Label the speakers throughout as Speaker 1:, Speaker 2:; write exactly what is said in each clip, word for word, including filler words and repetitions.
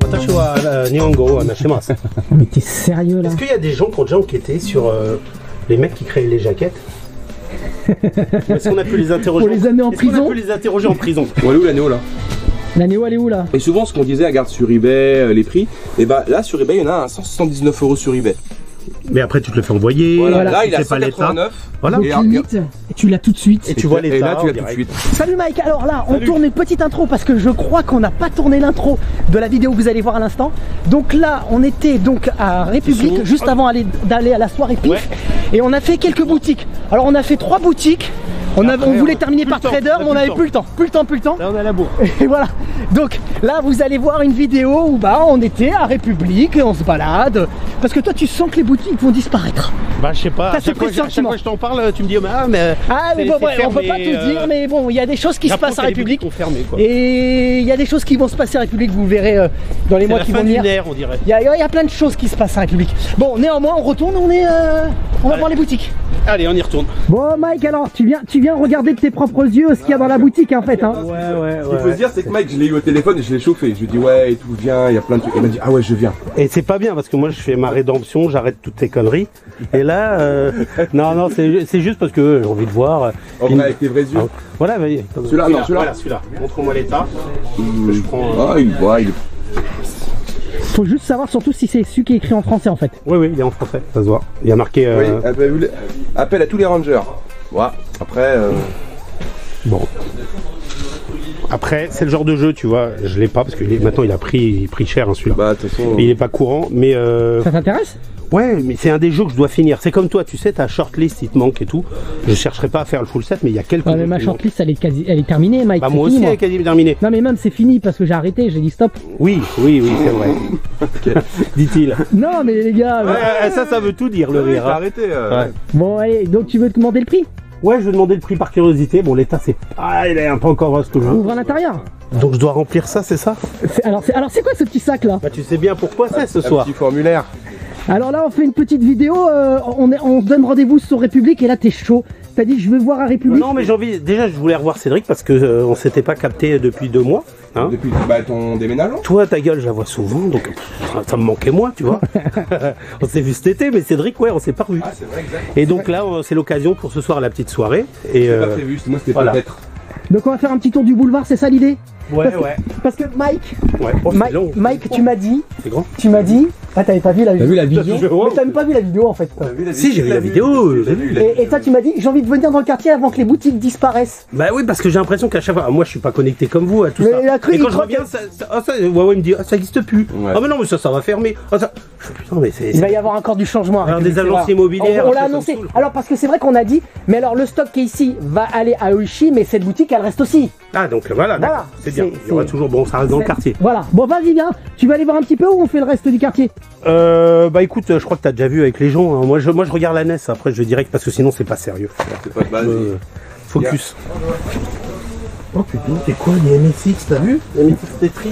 Speaker 1: Watashi wa Nihongo nashimasu.
Speaker 2: Mais t'es sérieux là?
Speaker 1: Est-ce qu'il y a des gens qui ont déjà enquêté sur euh, les mecs qui créent les jaquettes? Est-ce qu'on a pu les interroger?
Speaker 2: Pour les amener en prison?
Speaker 1: On a pu les interroger en prison?
Speaker 3: Bon, elle est où la Néo là?
Speaker 2: La Néo elle est où là?
Speaker 3: Et souvent ce qu'on disait, regarde sur eBay, euh, les prix, et bah là sur eBay il y en a un cent soixante-dix-neuf euros sur eBay.
Speaker 1: Mais après tu te le fais envoyer,
Speaker 3: Voilà,
Speaker 2: Voilà.
Speaker 3: là il a
Speaker 1: c'est pas
Speaker 3: cent quatre-vingt-neuf.
Speaker 1: Voilà.
Speaker 2: Donc
Speaker 3: Et
Speaker 2: limite, et tu l'as tout de suite.
Speaker 1: Et tu vois
Speaker 3: Et
Speaker 1: l'état.
Speaker 3: là tu l'as
Speaker 1: en
Speaker 3: tout de
Speaker 1: direct.
Speaker 3: suite.
Speaker 2: Salut Mike, alors là on tourne une petite intro parce que je crois qu'on n'a pas tourné l'intro de la vidéo que vous allez voir à l'instant. Donc là on était donc à République
Speaker 1: Ils sont-
Speaker 2: juste avant aller- d'aller à la soirée Pif
Speaker 1: Ouais.
Speaker 2: et on a fait quelques boutiques. Alors on a fait trois boutiques. On, a-
Speaker 1: Après,
Speaker 2: on voulait
Speaker 1: on a
Speaker 2: terminer
Speaker 1: plus
Speaker 2: par
Speaker 1: le temps,
Speaker 2: Trader
Speaker 1: on a
Speaker 2: mais on
Speaker 1: plus
Speaker 2: n'avait
Speaker 1: le
Speaker 2: plus le temps, plus le temps, plus le temps.
Speaker 1: Là on est à la bourre.
Speaker 2: Et voilà. Donc là vous allez voir une vidéo où bah on était à République et on se balade. Parce que toi tu sens que les boutiques vont disparaître.
Speaker 1: Bah je sais pas,
Speaker 2: Ça,
Speaker 1: à
Speaker 2: c'est
Speaker 1: chaque fois, à chaque
Speaker 2: pressentiment.
Speaker 1: fois que je t'en parle, tu me dis ah mais...
Speaker 2: Ah mais
Speaker 1: c'est-
Speaker 2: bon
Speaker 1: c'est
Speaker 2: ouais, on peut
Speaker 1: fermé,
Speaker 2: pas tout
Speaker 1: euh,
Speaker 2: dire mais bon il y a des choses qui se
Speaker 1: j'apprends
Speaker 2: passent à
Speaker 1: que les
Speaker 2: République.
Speaker 1: boutiques sont fermées, quoi.
Speaker 2: Et il y a des choses qui vont se passer à République, vous verrez euh, dans les
Speaker 1: C'est
Speaker 2: mois
Speaker 1: la
Speaker 2: qui
Speaker 1: fin
Speaker 2: vont
Speaker 1: d'une
Speaker 2: venir.
Speaker 1: ère, on dirait.
Speaker 2: Il y, a, il y a plein de choses qui se passent à République. Bon, néanmoins, on retourne, on est, euh, on va
Speaker 1: Allez.
Speaker 2: voir les boutiques.
Speaker 1: Allez, on y retourne.
Speaker 2: Bon, Mike, alors, tu viens, tu viens regarder de tes propres yeux ce qu'il y a dans la boutique, en fait. Hein.
Speaker 1: Ouais, ouais,
Speaker 3: Ce qu'il faut se dire c'est que Mike je l'ai eu au téléphone et je l'ai chauffé. Je lui ai dit ouais et tout viens, il y a plein de trucs. Il m'a dit ah ouais je viens.
Speaker 1: Et c'est pas bien parce que moi je fais ma rédemption, j'arrête toutes ces conneries. Et là, euh, non, non, c'est c'est juste parce que j'ai envie de voir.
Speaker 3: En vrai avec tes vrais yeux.
Speaker 1: Voilà, vas-y.
Speaker 3: Celui-là, non, celui-là.
Speaker 1: Voilà, celui-là. Montre-moi l'état. Que je prends. euh,
Speaker 3: Ah il ouais, il est...
Speaker 2: Faut juste savoir surtout si c'est celui qui est écrit en français, en fait.
Speaker 1: Oui, oui, il est en français, ça se voit. Il y a marqué.
Speaker 3: Oui,
Speaker 1: Euh...
Speaker 3: appel, appel à tous les rangers. Ouais, après euh...
Speaker 1: Bon. Après, c'est le genre de jeu, tu vois. Je l'ai pas parce que il est- maintenant il a pris, il est pris cher, hein, celui-là.
Speaker 3: bah de toute façon.
Speaker 1: Mais il est pas courant, mais euh...
Speaker 2: Ça t'intéresse?
Speaker 1: ouais, mais c'est un des jeux que je dois finir. C'est comme toi, tu sais, ta shortlist, il te manque et tout. Je chercherai pas à faire le full set, mais il y a quelques.
Speaker 2: Ouais, mais
Speaker 1: jeux
Speaker 2: ma
Speaker 1: qui manquent.
Speaker 2: shortlist, elle est quasi, elle est terminée, Mike.
Speaker 1: Bah
Speaker 2: c'est
Speaker 1: moi
Speaker 2: fini,
Speaker 1: aussi,
Speaker 2: moi.
Speaker 1: elle est quasi terminée.
Speaker 2: Non, mais même, c'est fini parce que j'ai arrêté, j'ai dit stop.
Speaker 1: Oui, oui, oui, c'est vrai. Dit-il.
Speaker 2: Non, mais les gars.
Speaker 1: Ouais,
Speaker 2: euh,
Speaker 1: ouais, ça, ça veut tout dire, le
Speaker 3: Oui,
Speaker 1: rire.
Speaker 3: t'as
Speaker 1: hein.
Speaker 3: arrêté. Euh...
Speaker 1: Ouais.
Speaker 2: Bon, allez, donc tu veux te demander le prix?
Speaker 1: Ouais, je vais demander le prix par curiosité. Bon, l'état, c'est pas, il est un peu encore ce que je veux.
Speaker 2: Ouvre à l'intérieur.
Speaker 1: Donc, je dois remplir ça, c'est ça?
Speaker 2: C'est- Alors, c'est alors, c'est quoi ce petit sac là?
Speaker 1: Bah, tu sais bien pourquoi c'est ce
Speaker 3: Un
Speaker 1: soir.
Speaker 3: petit formulaire.
Speaker 2: Alors là, on fait une petite vidéo. euh, on, est, on se donne rendez-vous sur République et là, t'es chaud. T'as dit, je veux voir à République.
Speaker 1: Non, mais j'ai envie. Déjà, je voulais revoir Cédric parce que euh, on s'était pas capté depuis deux mois. Hein.
Speaker 3: Depuis bah, ton déménagement.
Speaker 1: Toi, ta gueule, je la vois souvent, donc pff, ça, ça me manquait moi, tu vois. On s'est vu cet été, mais Cédric, ouais, on s'est pas revu.
Speaker 3: Ah c'est vrai exact.
Speaker 1: Et donc là, on- c'est l'occasion pour ce soir la petite soirée. Et
Speaker 3: C'était
Speaker 1: euh,
Speaker 3: pas prévu, moi c'était
Speaker 1: voilà.
Speaker 3: peut-être.
Speaker 2: Donc, on va faire un petit tour du boulevard, c'est ça l'idée?
Speaker 1: ouais,
Speaker 2: parce que,
Speaker 1: ouais,
Speaker 2: Parce que Mike,
Speaker 1: ouais. Oh, c'est
Speaker 2: Mike,
Speaker 1: long.
Speaker 2: Mike, tu m'as dit,
Speaker 1: C'est grand.
Speaker 2: tu m'as dit. Ah, t'avais pas vu la vidéo?
Speaker 3: la vision?
Speaker 2: Mais t'as même pas vu la vidéo en fait. quoi.
Speaker 1: Si, j'ai vu la vidéo. j'ai vu.
Speaker 2: Et, et toi, tu m'as dit, j'ai envie de venir dans le quartier avant que les boutiques disparaissent.
Speaker 1: Bah oui, parce que j'ai l'impression qu'à chaque fois, ah, moi je suis pas connecté comme vous à tout
Speaker 2: Mais
Speaker 1: ça.
Speaker 2: il a cru-
Speaker 1: Et
Speaker 2: il
Speaker 1: quand je
Speaker 2: croit
Speaker 1: reviens, ça, ça, ah, ça, ouais, ouais, il me dit, ah, ça existe plus.
Speaker 3: Ouais.
Speaker 1: Ah mais non, mais ça, ça va fermer. Ah, ça... Je fais, putain, mais c'est.
Speaker 2: Il va y avoir encore du changement. à
Speaker 1: Alors,
Speaker 2: République,
Speaker 1: des
Speaker 2: c'est
Speaker 1: annonces
Speaker 2: vrai.
Speaker 1: immobilières,
Speaker 2: On, on
Speaker 1: après,
Speaker 2: l'a
Speaker 1: ça me
Speaker 2: annoncé.
Speaker 1: saoule.
Speaker 2: Alors parce que c'est vrai qu'on a dit, mais alors le stock qui est ici va aller à Oishi, mais cette boutique elle reste aussi.
Speaker 1: Ah donc voilà, d'accord,
Speaker 2: Voilà,
Speaker 1: c'est bien.
Speaker 2: c'est-
Speaker 1: Il y aura
Speaker 2: c'est-
Speaker 1: toujours, bon, ça reste dans le quartier.
Speaker 2: Voilà. Bon, vas-y, viens. Tu vas aller voir un petit peu ou on fait le reste du quartier?
Speaker 1: Euh, bah écoute, je crois que t'as déjà vu avec les gens. hein. Moi, je, moi, je regarde la N E S. Après, je vais direct parce que sinon, c'est pas sérieux.
Speaker 3: C'est pas de base.
Speaker 1: Euh, focus. Oh putain, c'est quoi les M S X, t'as vu? Les M S X Tetris.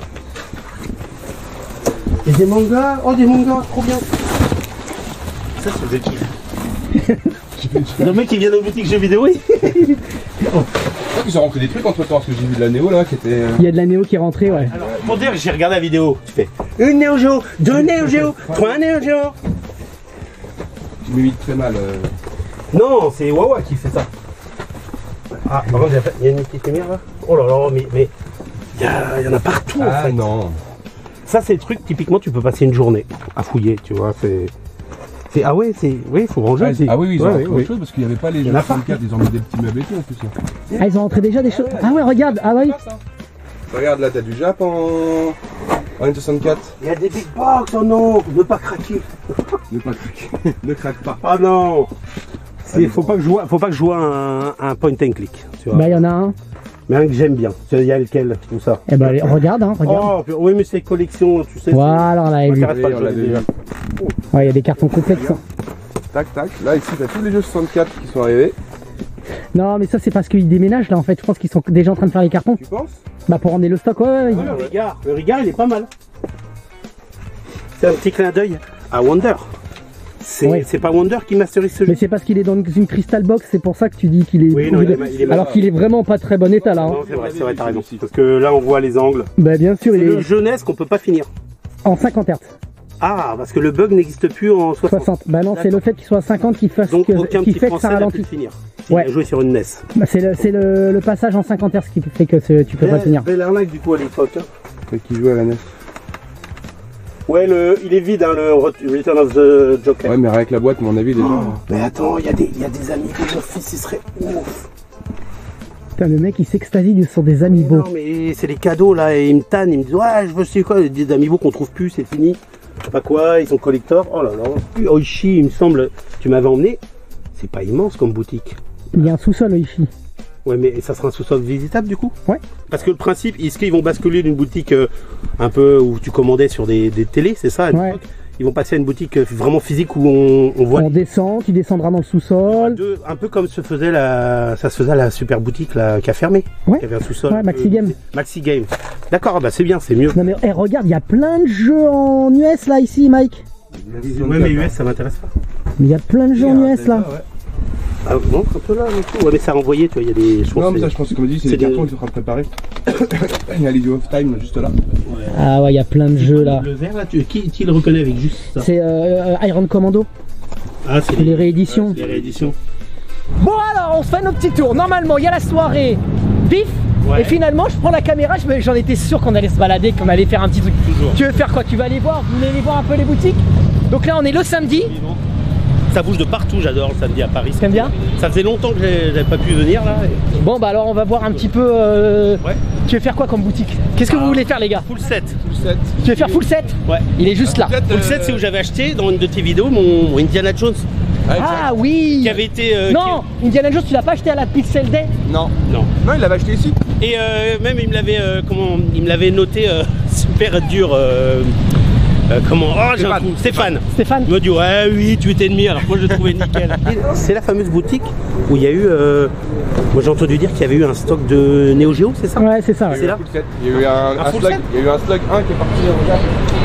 Speaker 1: Et des mangas. Oh, des mangas, trop bien. Ça, c'est de qui? Le mec qui vient dans la boutique jeux vidéo, oui.
Speaker 3: Je crois qu'ils ont rentré des trucs entre temps parce que j'ai vu de la Néo là qui était. euh,
Speaker 2: Il y a de la Néo qui est rentrée, ouais.
Speaker 1: Alors, pour dire, j'ai regardé la vidéo. Tu fais une Neo Geo, deux Neo Geo, trois Neo Geo.
Speaker 3: Je m'imite très mal. euh.
Speaker 1: Non, c'est Wawa qui fait ça. Ah, par contre, il y a- il y a une petite lumière là. Oh là là, mais mais il y, a- il y en a partout en
Speaker 3: Ah
Speaker 1: fait.
Speaker 3: non.
Speaker 1: Ça, c'est le truc, typiquement, tu peux passer une journée à fouiller, tu vois. C'est. c'est- Ah ouais, c'est. Oui, il faut ranger aussi.
Speaker 3: Ah oui, oui, ils ont
Speaker 1: Ouais,
Speaker 3: rentré
Speaker 1: ouais,
Speaker 3: autre
Speaker 1: oui.
Speaker 3: chose parce qu'il n'y avait pas les
Speaker 1: Il y
Speaker 3: jeux
Speaker 1: en a
Speaker 3: soixante-quatre, ils ont mis des petits meubles et tout en plus. hein.
Speaker 2: Ah, ils ont rentré déjà des choses. Ah ouais, regarde. Ah ouais.
Speaker 3: Regarde là, t'as du Jap en. En N soixante-quatre.
Speaker 1: Il y a des big box, oh non, ne pas craquer.
Speaker 3: Ne pas craquer. Ne craque pas.
Speaker 1: Ah non. C'est- Faut pas que je joue, faut pas que je joue un, un point and click, tu vois.
Speaker 2: Bah, il y en a un.
Speaker 1: Mais un que j'aime bien. Il y a lequel, tout ça.
Speaker 2: Eh ben, allez, regarde, hein, regarde.
Speaker 1: Oh, puis- oui, mais c'est collection, tu sais.
Speaker 2: Voilà, on l'avait
Speaker 1: Ça
Speaker 2: vu.
Speaker 1: m'intéresse pas,
Speaker 3: on
Speaker 1: je
Speaker 3: l'avait
Speaker 1: l'ai déjà.
Speaker 3: vu.
Speaker 2: Ouais, il y a des cartons complexes. hein.
Speaker 3: Tac, tac. Là, ici, t'as tous les jeux soixante-quatre qui sont arrivés.
Speaker 2: Non, mais ça, c'est parce qu'ils déménagent là en fait. Je pense qu'ils sont déjà en train de faire les cartons.
Speaker 3: Tu penses?
Speaker 2: Bah, pour emmener le stock, ouais, ouais.
Speaker 1: Ouais, le Rigard, le Rigard, il est pas mal. C'est un petit clin d'œil à Wonder. C'est
Speaker 2: Ouais.
Speaker 1: c'est pas Wonder qui masterise ce jeu.
Speaker 2: Mais c'est parce qu'il est dans une crystal box, c'est pour ça que tu dis qu'il est.
Speaker 1: Oui, non, il est ma- il est ma-
Speaker 2: Alors qu'il est vraiment pas très bon état là. Hein.
Speaker 1: Non, c'est vrai, c'est vrai, t'as raison. Parce que là, on voit les angles.
Speaker 2: Bah bien sûr,
Speaker 1: C'est
Speaker 2: il
Speaker 1: le
Speaker 2: est
Speaker 1: jeunesse qu'on peut pas finir.
Speaker 2: en cinquante hertz.
Speaker 1: Ah, parce que le bug n'existe plus en soixante.
Speaker 2: soixante. Bah non, c'est le fait qu'il soit à cinquante qui, fasse
Speaker 1: Donc
Speaker 2: que-
Speaker 1: aucun
Speaker 2: qui
Speaker 1: petit
Speaker 2: fait que ça
Speaker 1: français n'a pu
Speaker 2: ralentit.
Speaker 1: le finir. Il
Speaker 2: Ouais.
Speaker 1: a joué sur une N E S.
Speaker 2: Bah, c'est le, c'est le, le passage en cinquante hertz qui fait que ce- tu peux pas finir.
Speaker 1: Belle arnaque du coup à l'époque. Hein.
Speaker 3: Qui joue à la N E S.
Speaker 1: Ouais, le, il est vide, hein, le Ret- Return of the Joker.
Speaker 3: Ouais, mais avec la boîte, à mon avis, déjà.
Speaker 1: Mais attends, il y, a des- il y a des amis que mon fils, il serait ouf.
Speaker 2: Putain, le mec il s'extasie sur des amiibo.
Speaker 1: Non, mais c'est les cadeaux là, et ils me tannent, ils me disent ouais, je veux c'est quoi, des amiibo qu'on trouve plus, c'est fini. Je sais pas quoi, ils sont collector. Oh là là. Oishi, il me semble, tu m'avais emmené. C'est pas immense comme boutique.
Speaker 2: Il y a un sous-sol ici.
Speaker 1: Ouais, mais ça sera un sous-sol visitable du coup?
Speaker 2: Ouais.
Speaker 1: Parce que le principe, est-ce qu'ils vont basculer d'une boutique euh, un peu où tu commandais sur des, des télés, c'est ça à
Speaker 2: Ouais.
Speaker 1: l'époque? Ils vont passer à une boutique euh, vraiment physique où on, on voit
Speaker 2: On descend, tu descendras dans le sous-sol.
Speaker 1: deux- un peu comme se faisait la, ça se faisait à la super boutique là, qui a fermé,
Speaker 2: Ouais.
Speaker 1: qui avait un sous-sol.
Speaker 2: Ouais,
Speaker 1: un
Speaker 2: Maxi
Speaker 1: peu-
Speaker 2: Game.
Speaker 1: Maxi Game. D'accord, bah c'est bien, c'est mieux.
Speaker 2: Non mais eh, regarde, il y a plein de jeux en U S là ici, Mike.
Speaker 1: Ouais, mais U S ça m'intéresse pas.
Speaker 2: Mais il y a plein de jeux en U S là.
Speaker 1: Ah bon, un peu là, un peu. Ouais, mais ça a envoyé, tu vois, il y a des. Je pense
Speaker 3: Non, mais
Speaker 1: que
Speaker 3: ça, je pense que comme dit, c'est
Speaker 1: c'est
Speaker 3: des
Speaker 1: des-
Speaker 3: cartons qu'ils sont en train de préparer. Il y a les of Time juste là.
Speaker 2: Ah ouais, il y a plein de jeux là.
Speaker 1: Le vert là, tu... qui, qui le reconnaît avec juste ça?
Speaker 2: C'est euh, Iron Commando.
Speaker 1: Ah, c'est
Speaker 2: les rééditions.
Speaker 1: ouais, c'est les rééditions.
Speaker 2: Bon alors, on se fait nos petits tours. Normalement, il y a la soirée vif.
Speaker 1: Ouais.
Speaker 2: Et finalement, je prends la caméra. je me- J'en étais sûr qu'on allait se balader, qu'on allait faire un petit truc.
Speaker 1: Toujours.
Speaker 2: Tu veux faire quoi? Tu vas aller voir? Vous voulez aller voir un peu les boutiques? Donc là, on est le samedi.
Speaker 1: Ça bouge de partout, j'adore le samedi à Paris.
Speaker 2: T'aimes bien?
Speaker 1: Ça faisait longtemps que j'ai- j'avais pas pu venir là.
Speaker 2: Bon bah alors on va voir un petit peu. euh,
Speaker 1: Ouais.
Speaker 2: Tu veux faire quoi comme boutique? Qu'est-ce que vous voulez faire les gars?
Speaker 1: Full set.
Speaker 2: Tu veux faire full set?
Speaker 1: Ouais.
Speaker 2: Il est juste là.
Speaker 1: Full set, c'est où j'avais acheté dans une de tes vidéos mon, mon Indiana Jones
Speaker 2: Ah oui.
Speaker 1: qui avait été. euh,
Speaker 2: Non, Indiana Jones, tu l'as pas acheté à la Pixel Day?
Speaker 3: Non.
Speaker 1: qui- Non.
Speaker 3: Non, il l'avait acheté ici.
Speaker 1: Et euh, même il me l'avait euh, comment il me l'avait noté euh, super dur. euh, euh, comment Oh j'ai un
Speaker 3: Stéphane.
Speaker 1: trou. Stéphane.
Speaker 2: Stéphane?
Speaker 1: Il m'a dit ouais oui tu étais ennemi alors moi je le trouvais nickel. C'est la fameuse boutique où il y a eu euh, moi j'ai entendu dire qu'il y avait eu un stock de Neo Geo, c'est ça?
Speaker 2: Ouais, c'est ça.
Speaker 3: Il y
Speaker 1: C'est
Speaker 3: a eu
Speaker 1: là
Speaker 3: un full set. Il y a eu un,
Speaker 1: Un
Speaker 3: un
Speaker 1: full
Speaker 3: slug.
Speaker 1: set
Speaker 3: Il y a eu un slug un qui est parti. Regarde.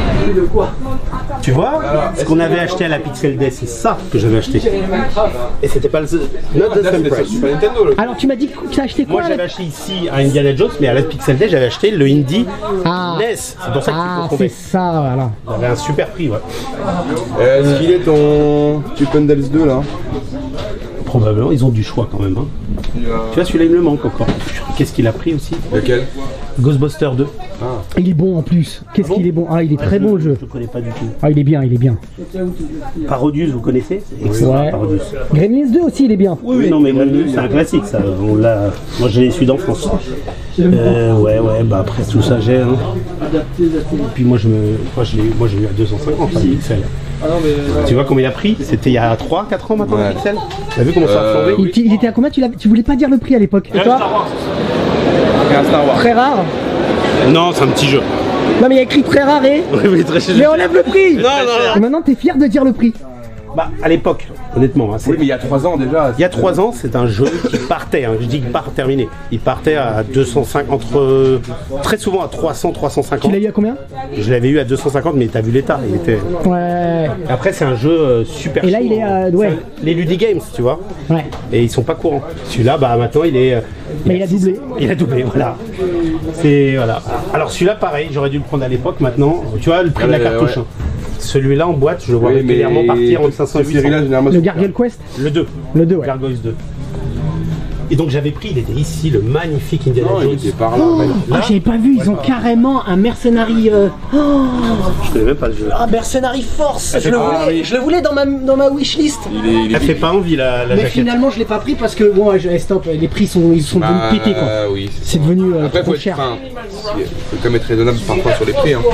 Speaker 1: Tu vois ce qu'on avait acheté à la Pixel Day, c'est ça que j'avais acheté. Et c'était pas le not the
Speaker 3: Là,
Speaker 1: same
Speaker 3: c'était sur
Speaker 1: price.
Speaker 3: Super Nintendo. le-
Speaker 2: Alors tu m'as dit que tu as acheté
Speaker 1: Moi
Speaker 2: quoi
Speaker 1: j'avais
Speaker 2: là?
Speaker 1: acheté ici à Indiana Jones, mais à la Pixel Day j'avais acheté le Indie
Speaker 2: Ah.
Speaker 1: N E S. C'est pour ça qu'il
Speaker 2: Ah,
Speaker 1: faut
Speaker 2: c'est
Speaker 1: trouver.
Speaker 2: ça, voilà.
Speaker 1: Il avait un super prix, ouais.
Speaker 3: Euh, Est-ce qu'il est ton Tuppendales deux là?
Speaker 1: Probablement, ils ont du choix quand même. Hein. Tu vois, celui-là il me manque encore. Qu'est-ce qu'il a pris aussi?
Speaker 3: Lequel?
Speaker 1: Ghostbusters deux.
Speaker 2: Il est bon en plus. Qu'est-ce
Speaker 1: Ah bon
Speaker 2: qu'il est bon? Ah, il est très bon le jeu.
Speaker 1: Je ne connais pas du tout.
Speaker 2: Ah, il est bien, il est bien.
Speaker 1: Parodius, vous connaissez? Excellent,
Speaker 2: Ouais.
Speaker 1: Parodius.
Speaker 2: Gremlins deux aussi, il est bien.
Speaker 1: Oui, oui, non, mais Gremlins, c'est un classique, ça. On l'a... Moi, je l'ai su d'enfance. Euh, ouais, ouais, bah après tout ça, j'ai. Hein. Et puis moi, je me... moi, je l'ai... moi, j'ai eu à deux cent cinquante, un pixel. Tu vois combien il a pris? C'était il y a trois quatre ans maintenant,
Speaker 3: Ouais.
Speaker 1: le pixel. T'as vu comment ça a
Speaker 3: Euh,
Speaker 1: flambé?
Speaker 2: Il, il était à combien? Tu, l'avais- tu voulais pas dire le prix à l'époque? Et toi?
Speaker 3: Et un Star Wars.
Speaker 2: Très rare.
Speaker 1: Non, c'est un petit jeu.
Speaker 2: Non mais il y a écrit très rare et...
Speaker 1: Oui, mais très cher.
Speaker 2: Mais on lève le prix.
Speaker 1: Non, non,
Speaker 2: Et maintenant t'es fier de dire le prix.
Speaker 1: Bah, à l'époque, honnêtement, hein, c'est-
Speaker 3: Oui, mais il y a trois ans déjà.
Speaker 1: il y a trois ans, c'est un jeu qui partait, hein, je dis qu'il part terminé. Il partait à deux cent cinquante, entre euh, très souvent à trois cents, trois cent
Speaker 2: Tu
Speaker 1: cinquante.
Speaker 2: l'as eu à combien?
Speaker 1: Je l'avais eu à deux cent cinquante, mais t'as vu l'état. Il était...
Speaker 2: Ouais.
Speaker 1: Après, c'est un jeu euh, super.
Speaker 2: Et là,
Speaker 1: chaud,
Speaker 2: il est à-
Speaker 1: hein.
Speaker 2: ouais.
Speaker 1: C'est un- Les Ludigames, tu vois.
Speaker 2: Ouais.
Speaker 1: Et ils sont pas courants. Celui-là, bah maintenant, il est. euh,
Speaker 2: Mais il a doublé.
Speaker 1: Il a doublé, voilà. C'est voilà. Alors celui-là, pareil, j'aurais dû le prendre à l'époque. Maintenant, tu vois le prix de la
Speaker 3: Ouais,
Speaker 1: cartouche.
Speaker 3: ouais.
Speaker 1: hein. Celui-là en boîte, je le vois
Speaker 3: Oui, mais
Speaker 1: régulièrement partir entre cinq cents et
Speaker 3: cette
Speaker 1: huit cents.
Speaker 3: série-là, généralement,
Speaker 2: Le
Speaker 3: c'est-
Speaker 2: Gargoyle Quest?
Speaker 1: Le deux.
Speaker 2: Le deux, ouais.
Speaker 1: Gargoyles deux. Et donc j'avais pris, il était ici, le magnifique Indiana
Speaker 3: Non, il
Speaker 1: Jones.
Speaker 3: était par là.
Speaker 2: Oh, ah, j'avais pas vu, ils ont carrément un mercenary. euh, Oh,
Speaker 1: Je connais même pas le jeu.
Speaker 2: ah, mercenary force. Je
Speaker 3: fait
Speaker 2: le
Speaker 3: pas-
Speaker 2: voulais,
Speaker 3: ah, oui.
Speaker 2: je le voulais dans ma dans ma wishlist.
Speaker 3: Il est, il est
Speaker 1: Elle fait pas envie la, la
Speaker 2: Mais
Speaker 1: jaquette.
Speaker 2: finalement, je l'ai pas pris parce que bon, je, eh, stop, les prix sont ils sont devenus
Speaker 3: Bah,
Speaker 2: pétés quoi.
Speaker 3: oui.
Speaker 2: C'est devenu euh,
Speaker 3: Après,
Speaker 2: trop
Speaker 3: faut être,
Speaker 2: cher.
Speaker 3: enfin, il faut quand même être raisonnable parfois sur les prix. Hein.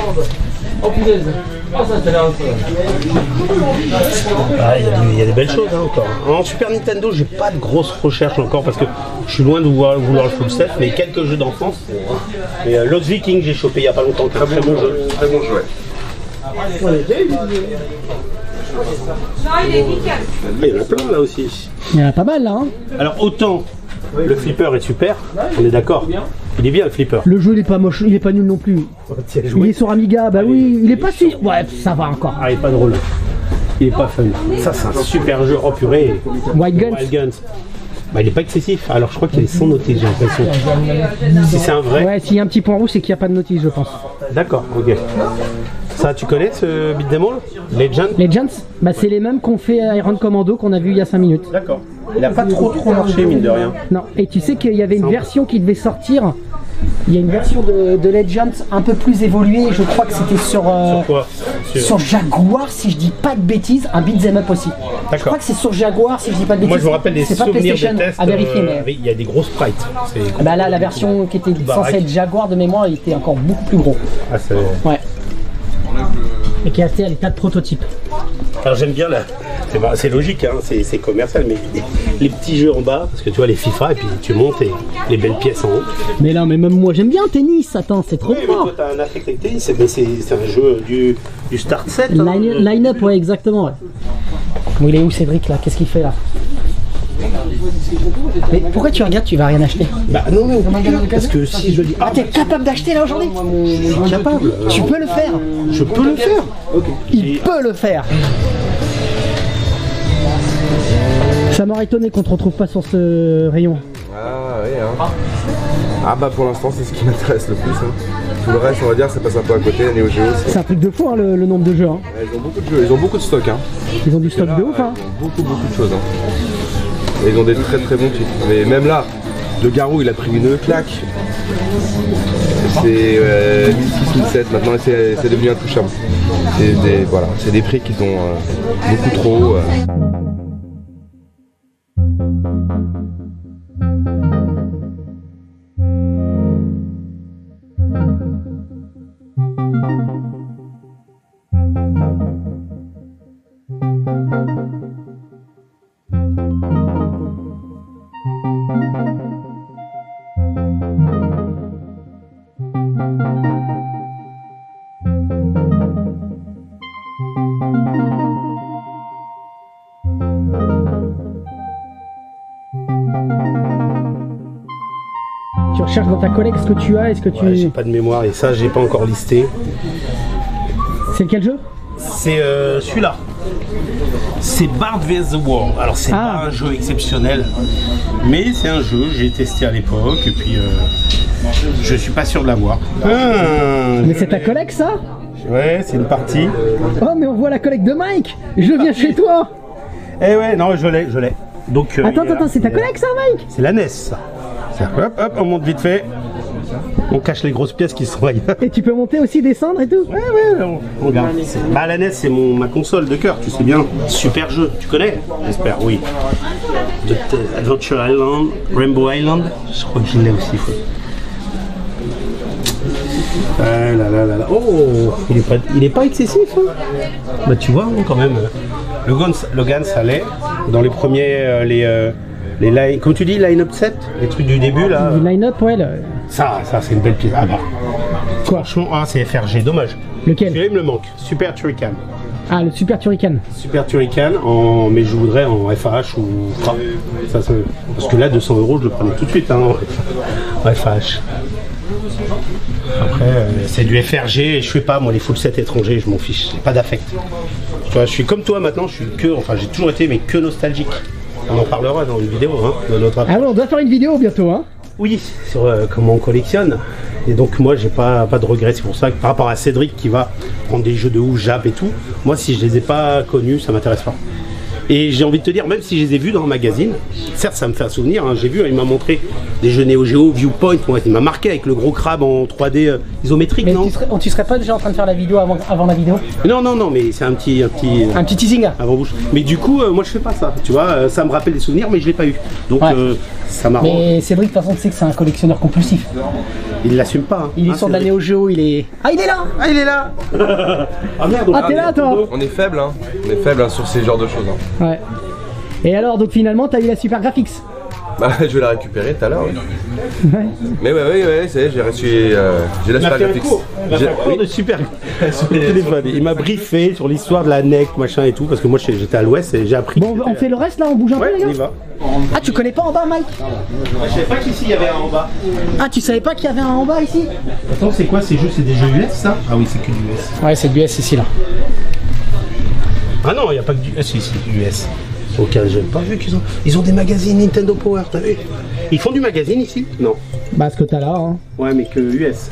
Speaker 1: Ah, il y a du- il y, a des belles choses hein, encore. En Super Nintendo, j'ai pas de grosses recherches encore parce que je suis loin de vouloir, vouloir le full set, mais quelques jeux d'enfance. Et euh, Lost Viking, j'ai chopé il y a pas longtemps, très, très bon jeu.
Speaker 3: Très bon jeu.
Speaker 1: Ah, il y en a plein là aussi.
Speaker 2: Il y en a pas mal là. Hein.
Speaker 1: Alors autant le flipper est super, on est d'accord. Il est bien le flipper.
Speaker 2: Le jeu il est pas moche, il est pas nul non plus.
Speaker 1: Tiens,
Speaker 2: Il
Speaker 1: jouer.
Speaker 2: est sur Amiga, bah oui, il est pas si. Ouais, ça va encore.
Speaker 1: Ah, il est pas drôle. il est pas fun. Ça, c'est un super jeu. Oh purée.
Speaker 2: Wild Guns.
Speaker 1: Wild Guns. Bah, il est pas excessif. Alors, je crois qu'il est sans notice, j'ai l'impression. Si c'est un vrai.
Speaker 2: Ouais, s'il y a un petit point rouge, c'est qu'il n'y a pas de notice, je pense.
Speaker 1: D'accord, ok. Ça, tu connais ce beat'em all? Legend?
Speaker 2: Legends, bah, c'est les mêmes qu'on fait à Iron Commando qu'on a vu il y a cinq minutes.
Speaker 1: D'accord. Il a pas trop trop marché, mine de rien.
Speaker 2: Non, et tu sais qu'il y avait une version qui devait sortir. Il y a une version de, de Legends un peu plus évoluée, je crois que c'était sur, euh,
Speaker 1: sur quoi? Sur...
Speaker 2: sur Jaguar, si je dis pas de bêtises, un beat'em up aussi. Je crois que c'est sur Jaguar, si je dis pas de bêtises.
Speaker 1: Moi je me rappelle des souvenirs des tests,
Speaker 2: à vérifier,
Speaker 1: euh,
Speaker 2: mais...
Speaker 1: il y a des gros sprites.
Speaker 2: Bah là, la version qui était censée être Jaguar de mémoire, il était encore beaucoup plus gros.
Speaker 1: Ah, c'est...
Speaker 2: Ouais. Et qui a acheté les tas de prototypes.
Speaker 1: Alors j'aime bien là, c'est logique, hein, c'est commercial, mais les petits jeux en bas, parce que tu vois les FIFA et puis tu montes et les belles pièces en haut.
Speaker 2: Mais là, mais même moi j'aime bien tennis, attends, c'est trop
Speaker 1: oui,
Speaker 2: fort.
Speaker 1: Toi t'as un affect avec tennis, mais c'est un jeu du, du start set.
Speaker 2: Line,
Speaker 1: hein.
Speaker 2: line up, ouais, exactement. Ouais. Bon, il est où Cédric là? Qu'est-ce qu'il fait là? Mais pourquoi tu regardes, tu vas rien acheter?
Speaker 1: Bah non, non, parce que si je dis...
Speaker 2: Ah, t'es capable d'acheter là aujourd'hui?
Speaker 1: Je suis capable.
Speaker 2: Tu peux le faire.
Speaker 1: Je peux le faire.
Speaker 2: Il peut le faire. Ça m'aurait étonné qu'on te retrouve pas sur ce rayon.
Speaker 3: Ah oui, hein. Ah bah pour l'instant c'est ce qui m'intéresse le plus. Hein. Tout le reste on va dire ça passe un peu à côté, la Neo Geo.
Speaker 2: C'est un truc de fou hein, le, le nombre de jeux. Hein.
Speaker 3: Ouais, ils ont beaucoup de jeux, ils ont beaucoup de stock. Hein.
Speaker 2: Ils ont du stock
Speaker 3: là,
Speaker 2: de ouf. Hein.
Speaker 3: Ils ont beaucoup beaucoup de choses. Hein. Et ils ont des très très bons titres. Mais même là, le Garou il a pris une claque. C'est euh, mille six, mille sept, maintenant c'est devenu intouchable. C'est des, voilà, des prix qui sont euh, beaucoup trop hauts. Euh.
Speaker 2: Tu recherches dans ta collecte ce que tu as, est-ce que tu...
Speaker 1: Ouais, j'ai pas de mémoire et ça j'ai pas encore listé.
Speaker 2: C'est quel jeu?
Speaker 1: C'est euh, celui-là. C'est Bard versus the World. Alors c'est
Speaker 2: ah.
Speaker 1: pas un jeu exceptionnel, mais c'est un jeu, j'ai testé à l'époque et puis euh, je suis pas sûr de l'avoir. Ah,
Speaker 2: mais c'est ta collecte ça?
Speaker 1: Ouais, c'est une partie.
Speaker 2: Oh mais on voit la collecte de Mike. Je viens chez toi.
Speaker 1: Eh ouais, non je l'ai, je l'ai. Donc, euh,
Speaker 2: attends, attends, c'est ta collecte ça Mike?
Speaker 1: C'est la N E S ça. Hop, hop, on monte vite fait. On cache les grosses pièces qui sont ailleurs.
Speaker 2: Et tu peux monter aussi, descendre et tout?
Speaker 1: Ouais, ouais, on, on regarde. Bah, la N E S, c'est ma console de cœur, tu sais bien. Super jeu, tu connais? J'espère, oui. De Adventure Island, Rainbow Island, je crois que je l'ai aussi. Ah là là là là. Oh, il est pas, il est pas excessif. Hein. Bah, tu vois, hein, quand même. Le Guns, le Guns, ça l'est. Dans les premiers, euh, les. Euh, Les line, comme tu dis, line-up set, les trucs du début là.
Speaker 2: Le line-up, ouais. Le...
Speaker 1: Ça, ça c'est une belle pièce. Ah bah.
Speaker 2: Quoi?
Speaker 1: Franchement, ah, c'est F R G, dommage.
Speaker 2: Lequel?
Speaker 1: Celui-là, il me le manque. Super Turrican.
Speaker 2: Ah, le Super Turrican.
Speaker 1: Super Turrican, en... mais je voudrais en F H ou Fra. Ça, ça... Parce que là, deux cents euros, je le prenais tout de suite hein, en F H. Après, euh, c'est du F R G et je fais pas, moi, les full sets étrangers, je m'en fiche. J'ai pas d'affect. Tu vois, je suis comme toi maintenant, je suis que, enfin, j'ai toujours été, mais que nostalgique. On en parlera dans une vidéo, hein, de notre
Speaker 2: ah ouais, on doit faire une vidéo bientôt, hein.
Speaker 1: Oui, sur euh, comment on collectionne. Et donc moi, j'ai pas, pas de regrets. C'est pour ça que par rapport à Cédric qui va prendre des jeux de ouf, Jap et tout, moi, si je les ai pas connus, ça m'intéresse pas. Et j'ai envie de te dire, même si je les ai vus dans un magazine, certes, ça me fait un souvenir. Hein, j'ai vu, il m'a montré des jeux Neo Geo, Viewpoint. Moi, il m'a marqué avec le gros crabe en trois D euh, isométrique,
Speaker 2: mais
Speaker 1: non?
Speaker 2: tu serais, tu serais pas déjà en train de faire la vidéo avant, avant la vidéo?
Speaker 1: Non, non, non, mais c'est un petit, un petit,
Speaker 2: un petit teasing
Speaker 1: avant bouche. Mais du coup, euh, moi, je fais pas ça. Tu vois, euh, ça me rappelle des souvenirs, mais je l'ai pas eu. Donc, ouais. euh, ça m'arrange.
Speaker 2: Mais Cédric, de toute façon, tu sais que c'est un collectionneur compulsif.
Speaker 1: Il l'assume pas. Hein.
Speaker 2: Il est
Speaker 1: hein,
Speaker 2: sur de la Neo Geo, il est. Ah, il est là.
Speaker 1: Ah, il est là. Ah merde.
Speaker 2: Ah, t'es là, toi.
Speaker 3: On est faible, hein. On est faible hein, sur ces genres de choses. Hein.
Speaker 2: Ouais. Et alors, donc finalement, t'as eu la Super Graphics?
Speaker 3: Bah, je vais la récupérer tout à l'heure. Oui.
Speaker 2: Ouais.
Speaker 3: Mais ouais, ouais, ouais, c'est j'ai reçu. Euh, j'ai la Super Graphics.
Speaker 1: Il m'a fait un cours de Super sur le téléphone. Il m'a briefé sur l'histoire de la N E C, machin et tout, parce que moi j'étais à l'ouest et j'ai appris.
Speaker 2: Bon, on fait le reste là, on bouge un
Speaker 1: ouais,
Speaker 2: peu, les gars.
Speaker 1: On y va.
Speaker 2: Ah, tu connais pas en bas, Mike?
Speaker 1: Je savais pas qu'ici il y avait un en bas.
Speaker 2: Ah, tu savais pas qu'il y avait un en bas ici?
Speaker 1: Attends, c'est quoi ces jeux? C'est des jeux U S ça? Ah oui, c'est que du U S.
Speaker 2: Ouais, c'est du U S ici là.
Speaker 1: Ah non, il n'y a pas que du... Ah si, si, du U S. Aucun, j'ai pas vu qu'ils ont... Ils ont des magazines Nintendo Power, t'as vu? Ils font du magazine ici? Non.
Speaker 2: Bah ce que t'as là, hein.
Speaker 1: Ouais, mais que U S.